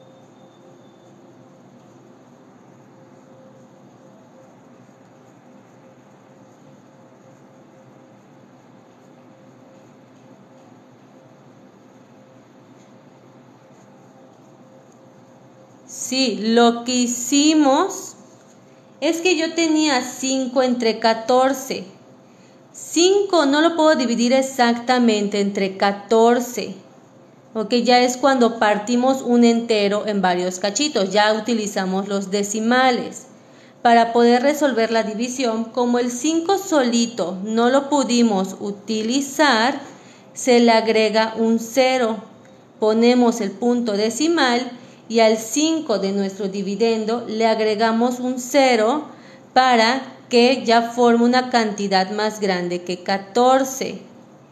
Sí, lo que hicimos es que yo tenía cinco entre catorce. cinco no lo puedo dividir exactamente entre catorce. Ok, ya es cuando partimos un entero en varios cachitos. Ya utilizamos los decimales. Para poder resolver la división, como el cinco solito no lo pudimos utilizar, se le agrega un cero. Ponemos el punto decimal y al cinco de nuestro dividendo le agregamos un cero para que ya forme una cantidad más grande que catorce.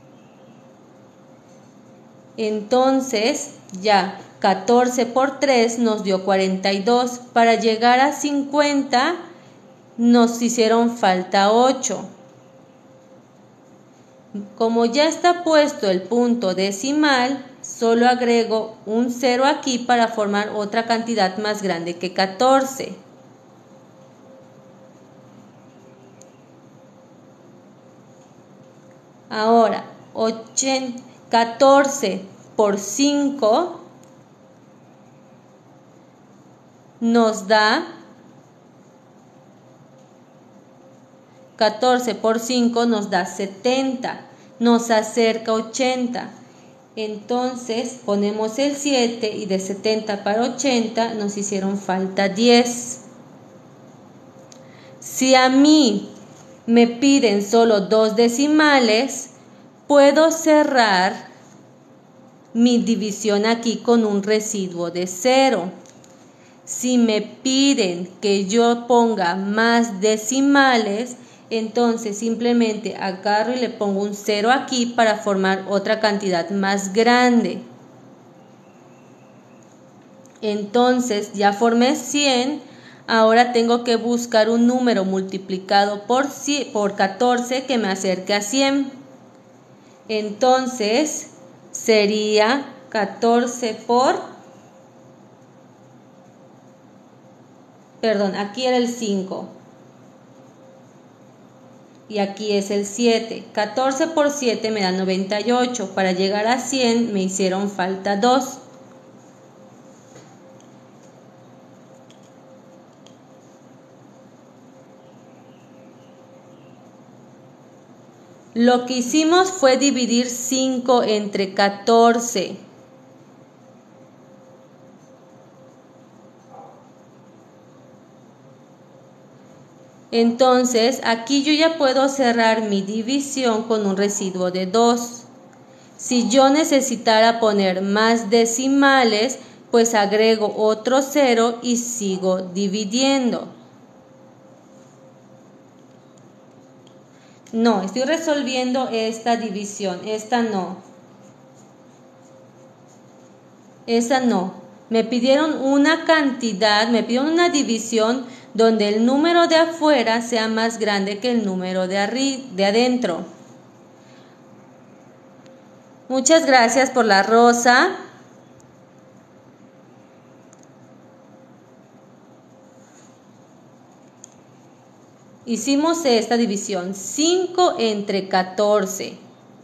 Entonces ya catorce por tres nos dio cuarenta y dos. Para llegar a cincuenta nos hicieron falta ocho. Como ya está puesto el punto decimal, solo agrego un cero aquí para formar otra cantidad más grande que catorce. Ahora, catorce por cinco nos da catorce por cinco nos da setenta, nos acerca ochenta. Entonces ponemos el siete y de setenta para ochenta nos hicieron falta diez. Si a mí me piden solo dos decimales, puedo cerrar mi división aquí con un residuo de cero. Si me piden que yo ponga más decimales, entonces simplemente agarro y le pongo un cero aquí para formar otra cantidad más grande. Entonces ya formé cien. Ahora tengo que buscar un número multiplicado por, por catorce que me acerque a cien. Entonces sería catorce por... Perdón, aquí era el cinco. Y aquí es el siete. catorce por siete me da noventa y ocho. Para llegar a cien me hicieron falta dos. Lo que hicimos fue dividir cinco entre catorce. Entonces, aquí yo ya puedo cerrar mi división con un residuo de dos. Si yo necesitara poner más decimales, pues agrego otro cero y sigo dividiendo. No, estoy resolviendo esta división, esta no. Esa no. Me pidieron una cantidad, me pidieron una división donde el número de afuera sea más grande que el número de, arri- de adentro. Muchas gracias por la rosa. Hicimos esta división, cinco entre catorce.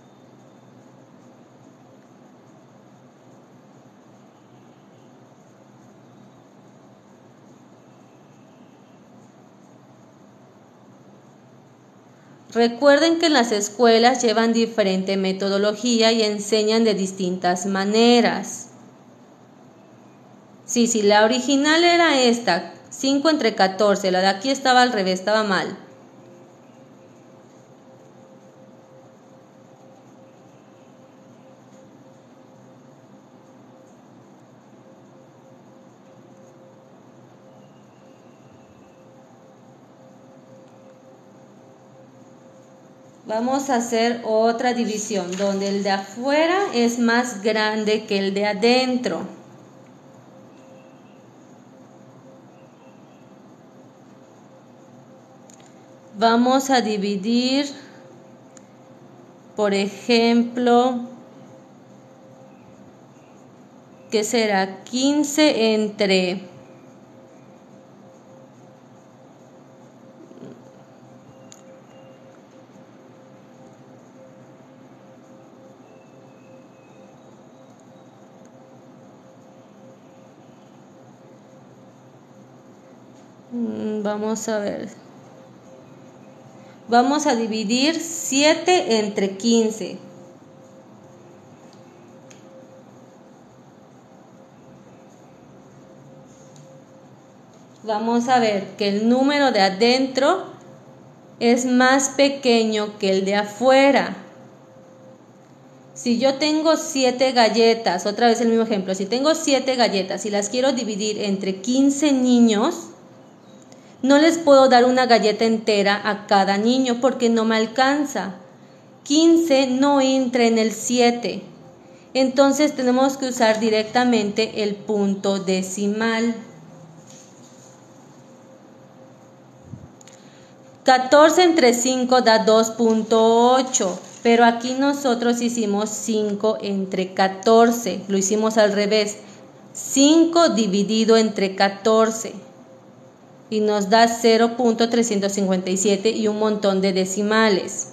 Recuerden que en las escuelas llevan diferente metodología y enseñan de distintas maneras. Sí, sí, la original era esta, cinco entre catorce, la de aquí estaba al revés, estaba mal. Vamos a hacer otra división donde el de afuera es más grande que el de adentro. Vamos a dividir, por ejemplo, ¿qué será? quince entre... Vamos a ver. Vamos a dividir siete entre quince. Vamos a ver que el número de adentro es más pequeño que el de afuera. Si yo tengo siete galletas, otra vez el mismo ejemplo, si tengo siete galletas y las quiero dividir entre quince niños, no les puedo dar una galleta entera a cada niño porque no me alcanza. quince no entra en el siete. Entonces tenemos que usar directamente el punto decimal. catorce entre cinco da dos punto ocho, pero aquí nosotros hicimos cinco entre catorce, lo hicimos al revés. cinco dividido entre catorce. Y nos da cero punto trescientos cincuenta y siete y un montón de decimales.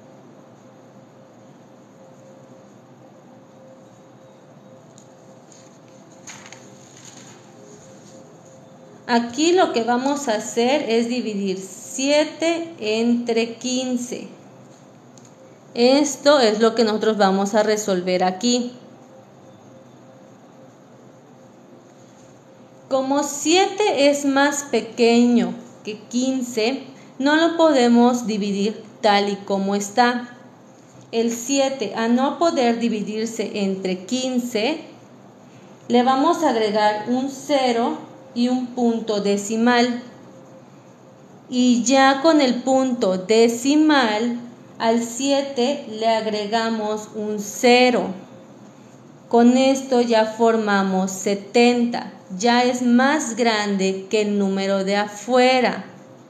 Aquí lo que vamos a hacer es dividir siete entre quince. Esto es lo que nosotros vamos a resolver aquí. Como siete es más pequeño que quince, no lo podemos dividir tal y como está. El siete, a no poder dividirse entre quince, le vamos a agregar un cero y un punto decimal. Y ya con el punto decimal, al siete le agregamos un cero. Con esto ya formamos setenta. Ya es más grande que el número de afuera.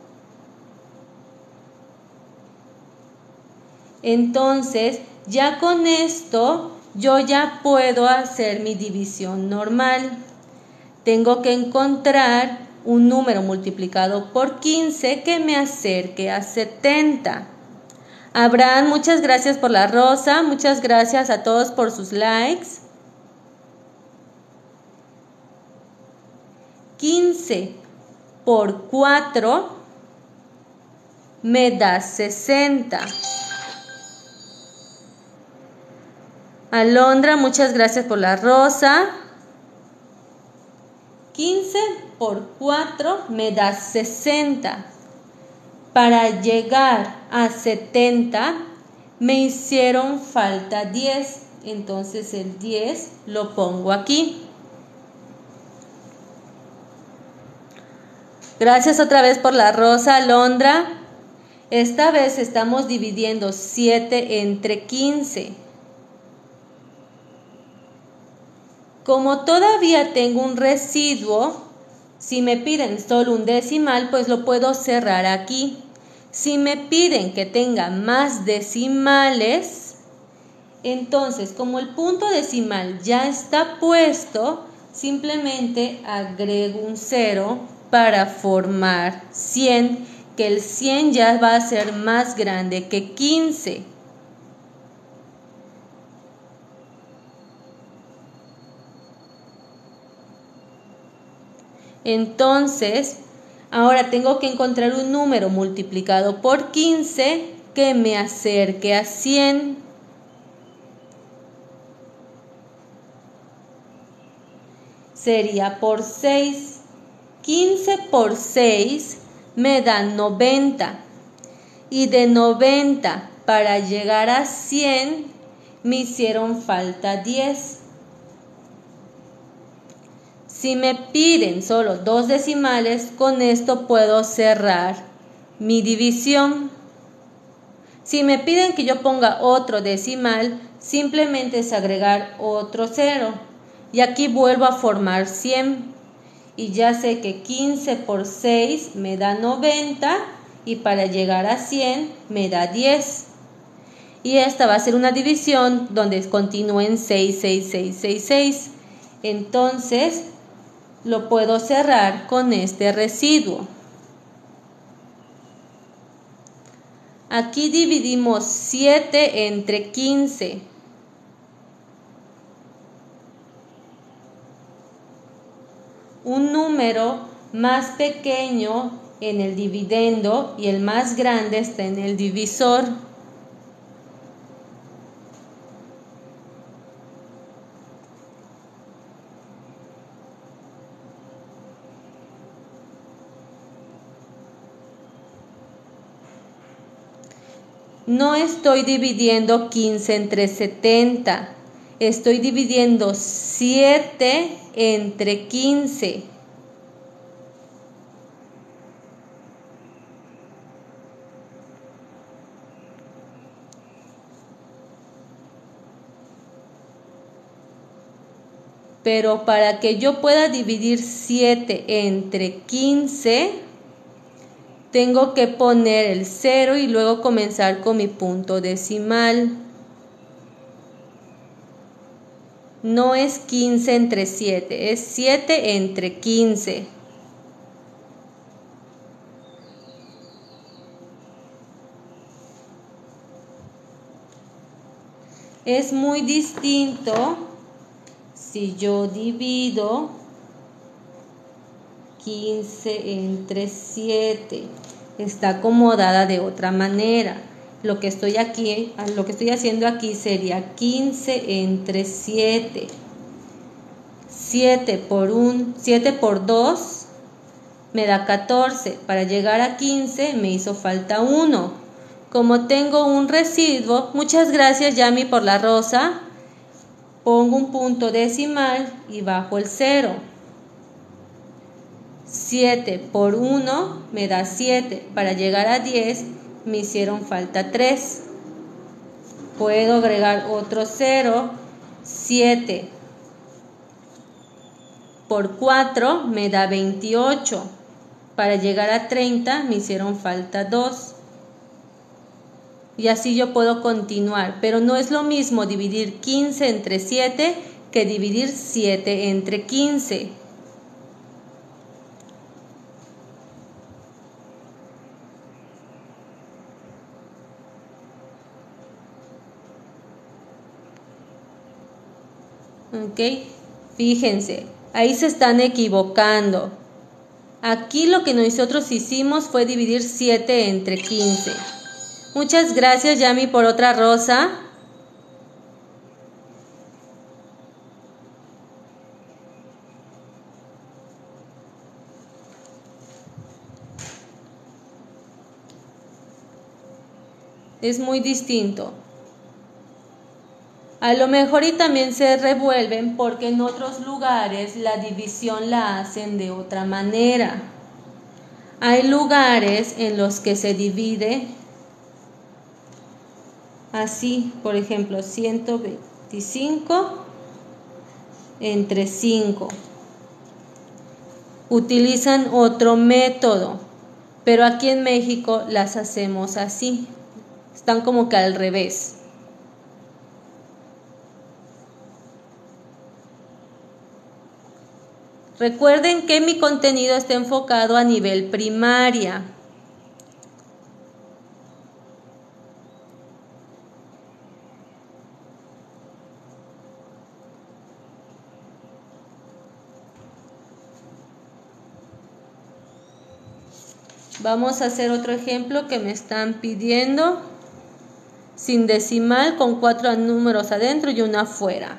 Entonces, ya con esto, yo ya puedo hacer mi división normal. Tengo que encontrar un número multiplicado por quince que me acerque a setenta. Abraham, muchas gracias por la rosa. Muchas gracias a todos por sus likes. quince por cuatro me da sesenta. Alondra, muchas gracias por la rosa. quince por cuatro me da sesenta. Para llegar a setenta me hicieron falta diez, entonces el diez lo pongo aquí. Gracias otra vez por la rosa, Alondra. Esta vez estamos dividiendo siete entre quince. Como todavía tengo un residuo, si me piden solo un decimal, pues lo puedo cerrar aquí. Si me piden que tenga más decimales, entonces como el punto decimal ya está puesto, simplemente agrego un cero para formar cien, que el cien ya va a ser más grande que quince. Entonces, ahora tengo que encontrar un número multiplicado por quince que me acerque a cien. Sería por seis. quince por seis me da noventa. Y de noventa para llegar a cien me hicieron falta diez. Si me piden solo dos decimales, con esto puedo cerrar mi división. Si me piden que yo ponga otro decimal, simplemente es agregar otro cero. Y aquí vuelvo a formar cien. Y ya sé que quince por seis me da noventa y para llegar a cien me da diez. Y esta va a ser una división donde continúe en seis, seis, seis, seis, seis. Entonces lo puedo cerrar con este residuo. Aquí dividimos siete entre quince. Un número más pequeño en el dividendo y el más grande está en el divisor. No estoy dividiendo quince entre setenta, estoy dividiendo siete entre quince. Pero para que yo pueda dividir siete entre quince, tengo que poner el cero y luego comenzar con mi punto decimal. No es quince entre siete, es siete entre quince. Es muy distinto si yo divido quince entre siete. Está acomodada de otra manera. Lo que estoy aquí, lo que estoy haciendo aquí sería quince entre siete. siete por un, siete por dos me da catorce. Para llegar a quince me hizo falta uno. Como tengo un residuo, muchas gracias Yami por la rosa. Pongo un punto decimal y bajo el cero. siete por uno me da siete. Para llegar a diez me hicieron falta tres. Puedo agregar otro cero. siete por cuatro me da veintiocho. Para llegar a treinta me hicieron falta dos. Y así yo puedo continuar. Pero no es lo mismo dividir quince entre siete que dividir siete entre quince. Ok, fíjense, ahí se están equivocando. Aquí lo que nosotros hicimos fue dividir siete entre quince. Muchas gracias Yami por otra rosa. es muy distinto. A lo mejor y también se revuelven porque en otros lugares la división la hacen de otra manera. Hay lugares en los que se divide así, por ejemplo, ciento veinticinco entre cinco. Utilizan otro método, pero aquí en México las hacemos así. Están como que al revés. Recuerden que mi contenido está enfocado a nivel primaria. Vamos a hacer otro ejemplo que me están pidiendo. Sin decimal, con cuatro números adentro y uno afuera.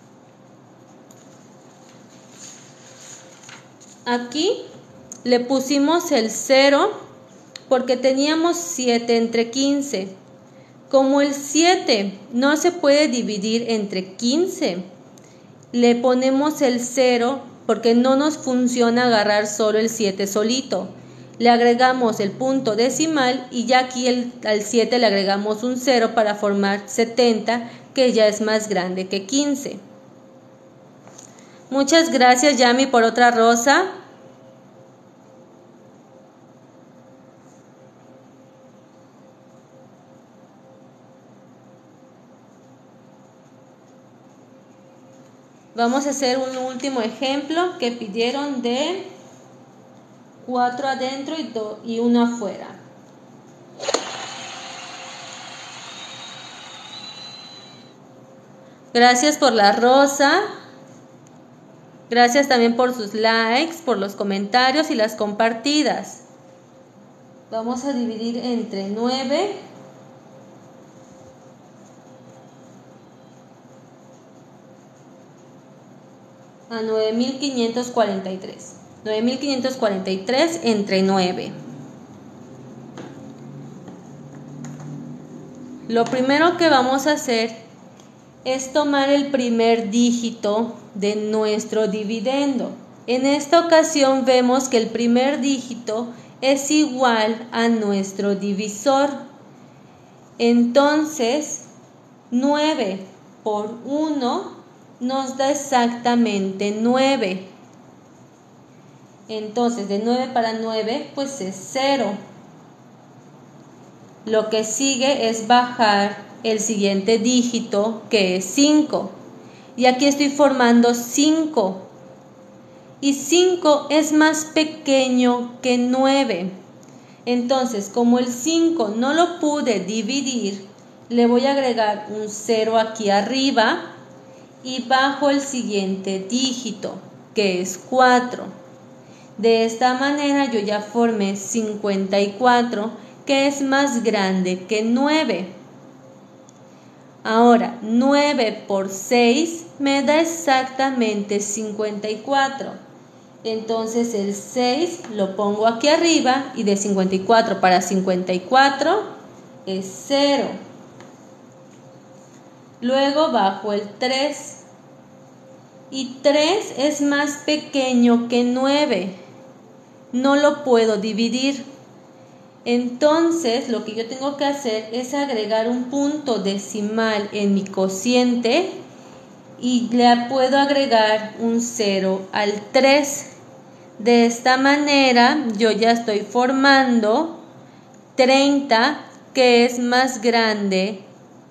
Aquí le pusimos el cero porque teníamos siete entre quince. Como el siete no se puede dividir entre quince, le ponemos el cero porque no nos funciona agarrar solo el siete solito. Le agregamos el punto decimal y ya aquí el, al siete le agregamos un cero para formar setenta, que ya es más grande que quince. Muchas gracias, Yami, por otra rosa. Vamos a hacer un último ejemplo que pidieron de cuatro adentro y, do, y uno afuera. Gracias por la rosa. Gracias también por sus likes, por los comentarios y las compartidas. Vamos a dividir entre nueve. A nueve mil quinientos cuarenta y tres. nueve mil quinientos cuarenta y tres entre nueve. Lo primero que vamos a hacer es tomar el primer dígito de nuestro dividendo. En esta ocasión vemos que el primer dígito es igual a nuestro divisor. Entonces, nueve por uno nos da exactamente nueve. Entonces, de nueve para nueve, pues es cero. Lo que sigue es bajar el siguiente dígito, que es cinco. Y aquí estoy formando cinco. Y cinco es más pequeño que nueve. Entonces, como el cinco no lo pude dividir, le voy a agregar un cero aquí arriba y bajo el siguiente dígito, que es cuatro. De esta manera yo ya formé cincuenta y cuatro, que es más grande que nueve. Ahora, nueve por seis me da exactamente cincuenta y cuatro. Entonces el seis lo pongo aquí arriba y de cincuenta y cuatro para cincuenta y cuatro es cero. Luego bajo el tres. Y tres es más pequeño que nueve. No lo puedo dividir. Entonces, lo que yo tengo que hacer es agregar un punto decimal en mi cociente y le puedo agregar un cero al tres. De esta manera, yo ya estoy formando treinta, que es más grande.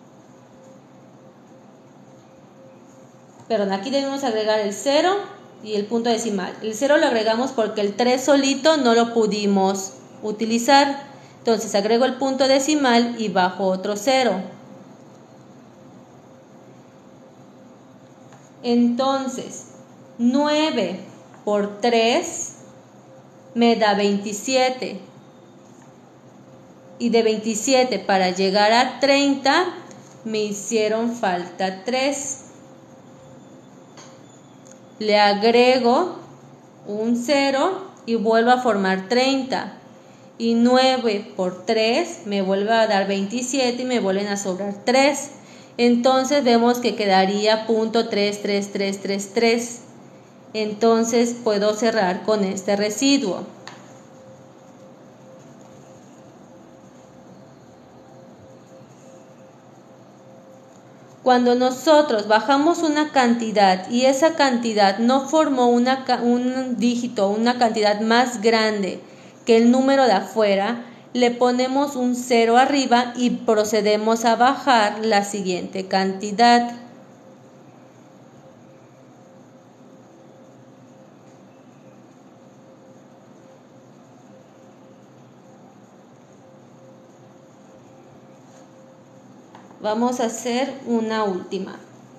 Perdón, aquí debemos agregar el cero y el punto decimal. El cero lo agregamos porque el tres solito no lo pudimos utilizar. Entonces agrego el punto decimal y bajo otro cero. Entonces, nueve por tres me da veintisiete. Y de veintisiete para llegar a treinta me hicieron falta tres. Le agrego un cero y vuelvo a formar treinta. Y nueve por tres me vuelve a dar veintisiete y me vuelven a sobrar tres. Entonces vemos que quedaría punto tres tres tres tres tres. Entonces puedo cerrar con este residuo. Cuando nosotros bajamos una cantidad y esa cantidad no formó una, un dígito, una cantidad más grande que el número de afuera, le ponemos un cero arriba y procedemos a bajar la siguiente cantidad. Vamos a hacer una última.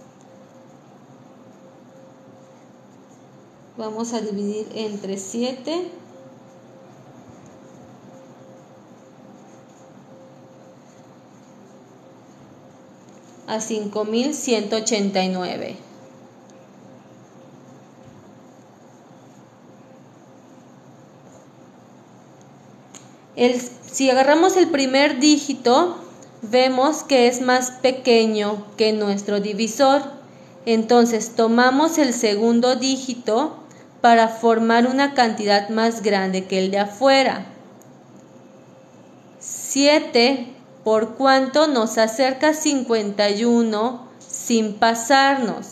Vamos a dividir entre siete. A cinco mil ciento ochenta y nueve. El, si agarramos el primer dígito, vemos que es más pequeño que nuestro divisor. Entonces tomamos el segundo dígito para formar una cantidad más grande que el de afuera. siete por cuánto nos acerca a cincuenta y uno sin pasarnos.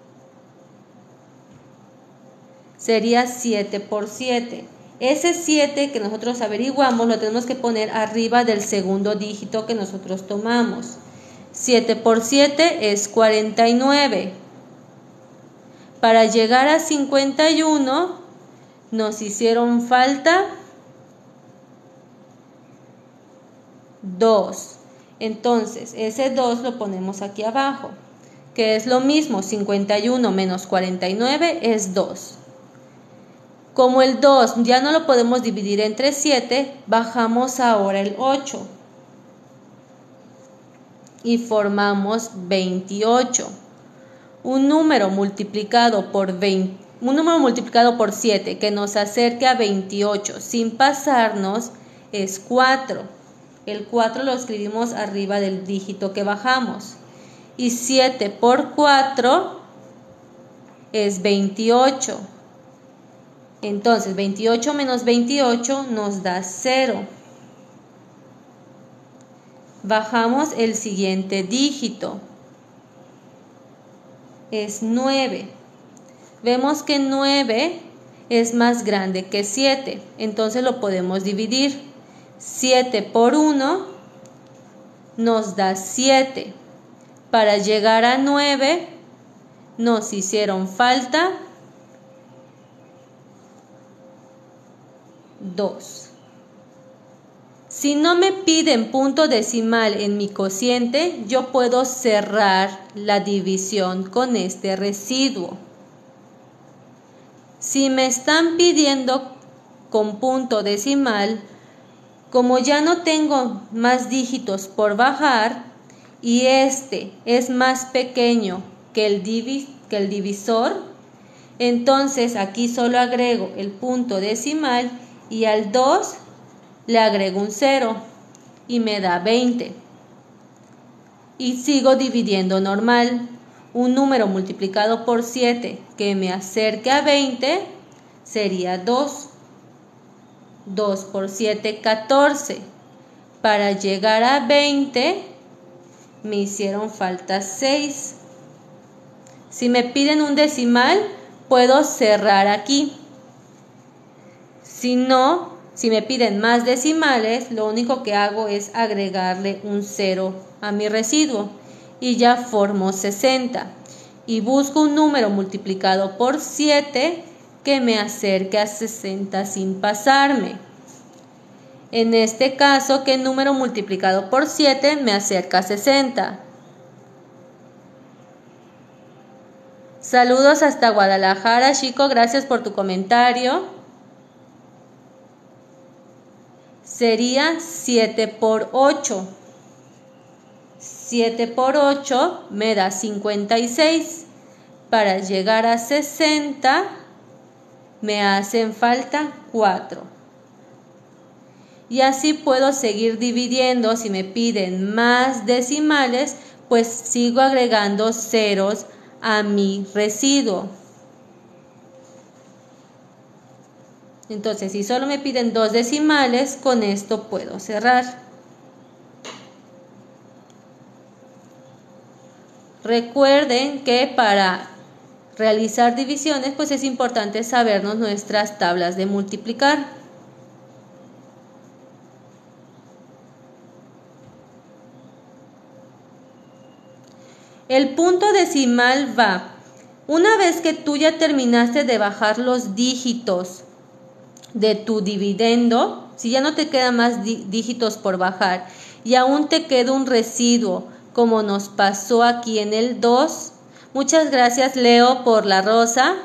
Sería siete por siete. Ese siete que nosotros averiguamos lo tenemos que poner arriba del segundo dígito que nosotros tomamos. siete por siete es cuarenta y nueve. Para llegar a cincuenta y uno nos hicieron falta dos. Entonces ese dos lo ponemos aquí abajo, que es lo mismo, cincuenta y uno menos cuarenta y nueve es dos. Como el dos ya no lo podemos dividir entre siete, bajamos ahora el ocho y formamos veintiocho. Un número multiplicado por veinte, un número multiplicado por siete que nos acerque a veintiocho sin pasarnos es cuatro. El cuatro lo escribimos arriba del dígito que bajamos. Y siete por cuatro es veintiocho. Entonces veintiocho menos veintiocho nos da cero. Bajamos el siguiente dígito. Es nueve. Vemos que nueve es más grande que siete. Entonces lo podemos dividir. siete por uno nos da siete. Para llegar a nueve nos hicieron falta dos. Si no me piden punto decimal en mi cociente, yo puedo cerrar la división con este residuo. Si me están pidiendo con punto decimal, como ya no tengo más dígitos por bajar y este es más pequeño que el, divis, que el divisor, entonces aquí solo agrego el punto decimal y al dos le agrego un cero y me da veinte. Y sigo dividiendo normal. Un número multiplicado por siete que me acerque a veinte sería dos. dos por siete, catorce. Para llegar a veinte me hicieron falta seis. Si me piden un decimal, puedo cerrar aquí. Si no, si me piden más decimales, lo único que hago es agregarle un cero a mi residuo y ya formo sesenta. Y busco un número multiplicado por siete que me acerque a sesenta sin pasarme. En este caso, ¿qué número multiplicado por siete me acerca a sesenta? Saludos hasta Guadalajara, Chico, gracias por tu comentario. Sería siete por ocho. siete por ocho me da cincuenta y seis. Para llegar a sesenta me hacen falta cuatro. Y así puedo seguir dividiendo. Si me piden más decimales, pues sigo agregando ceros a mi residuo. Entonces, si solo me piden dos decimales, con esto puedo cerrar. Recuerden que para realizar divisiones, pues es importante sabernos nuestras tablas de multiplicar. El punto decimal va, una vez que tú ya terminaste de bajar los dígitos de tu dividendo, si ya no te quedan más dígitos por bajar y aún te queda un residuo, como nos pasó aquí en el dos, muchas gracias Leo por la rosa.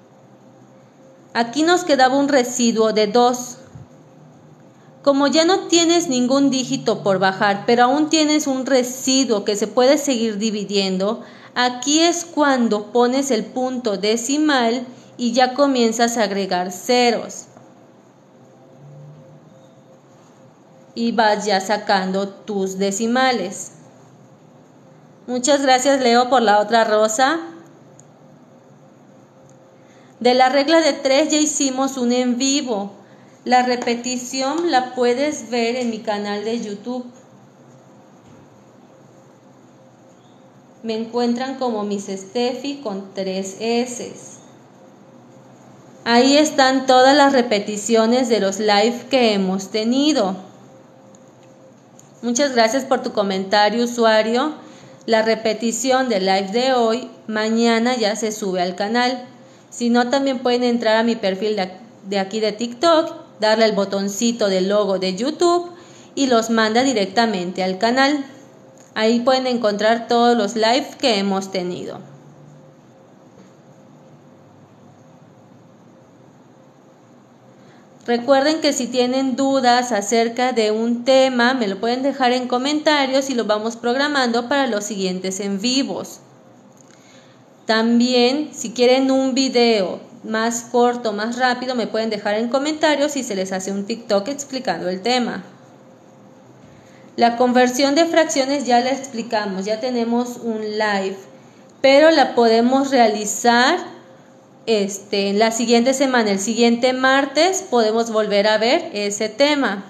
Aquí nos quedaba un residuo de dos. Como ya no tienes ningún dígito por bajar, pero aún tienes un residuo que se puede seguir dividiendo, aquí es cuando pones el punto decimal y ya comienzas a agregar ceros. Y vas ya sacando tus decimales. Muchas gracias Leo por la otra rosa. De la regla de tres ya hicimos un en vivo. La repetición la puedes ver en mi canal de YouTube. Me encuentran como Miss Steffi con tres S. Ahí están todas las repeticiones de los live que hemos tenido. Muchas gracias por tu comentario, usuario. La repetición del live de hoy, mañana ya se sube al canal. Si no, también pueden entrar a mi perfil de, de aquí de TikTok, darle al botoncito del logo de YouTube y los manda directamente al canal. Ahí pueden encontrar todos los live que hemos tenido. Recuerden que si tienen dudas acerca de un tema, me lo pueden dejar en comentarios y lo vamos programando para los siguientes en vivos. También, si quieren un video más corto, más rápido, me pueden dejar en comentarios y se les hace un TikTok explicando el tema. La conversión de fracciones ya la explicamos, ya tenemos un live, pero la podemos realizar este, en la siguiente semana, el siguiente martes, podemos volver a ver ese tema.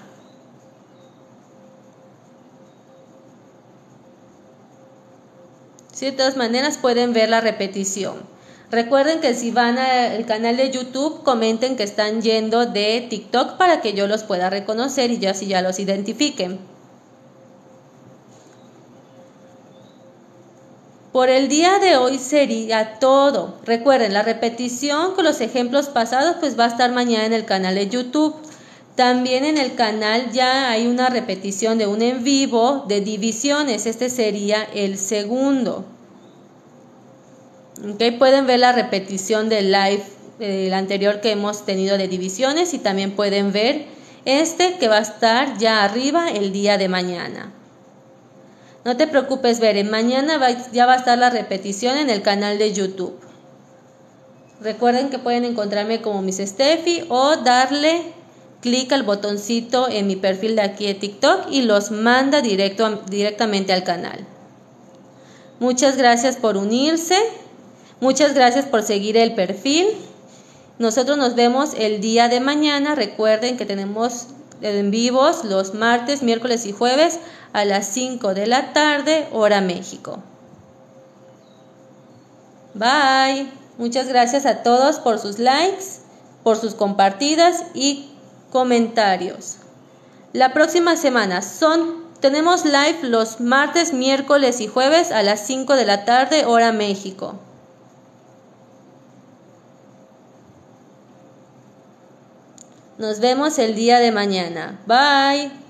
Sí, de todas maneras pueden ver la repetición. Recuerden que si van al canal de YouTube, comenten que están yendo de TikTok para que yo los pueda reconocer y ya así ya los identifiquen. Por el día de hoy sería todo. Recuerden, la repetición con los ejemplos pasados pues va a estar mañana en el canal de YouTube. También en el canal ya hay una repetición de un en vivo de divisiones. Este sería el segundo. Okay, pueden ver la repetición del live del anterior que hemos tenido de divisiones y también pueden ver este que va a estar ya arriba el día de mañana. No te preocupes, Beren, mañana va, ya va a estar la repetición en el canal de YouTube. Recuerden que pueden encontrarme como Miss Steffi o darle clic al botoncito en mi perfil de aquí de TikTok y los manda directo, directamente al canal. Muchas gracias por unirse, muchas gracias por seguir el perfil. Nosotros nos vemos el día de mañana. Recuerden que tenemos en vivos los martes, miércoles y jueves a las cinco de la tarde, hora México. Bye. Muchas gracias a todos por sus likes, por sus compartidas y comentarios. La próxima semana son, tenemos live los martes, miércoles y jueves a las cinco de la tarde, hora México. Nos vemos el día de mañana. Bye.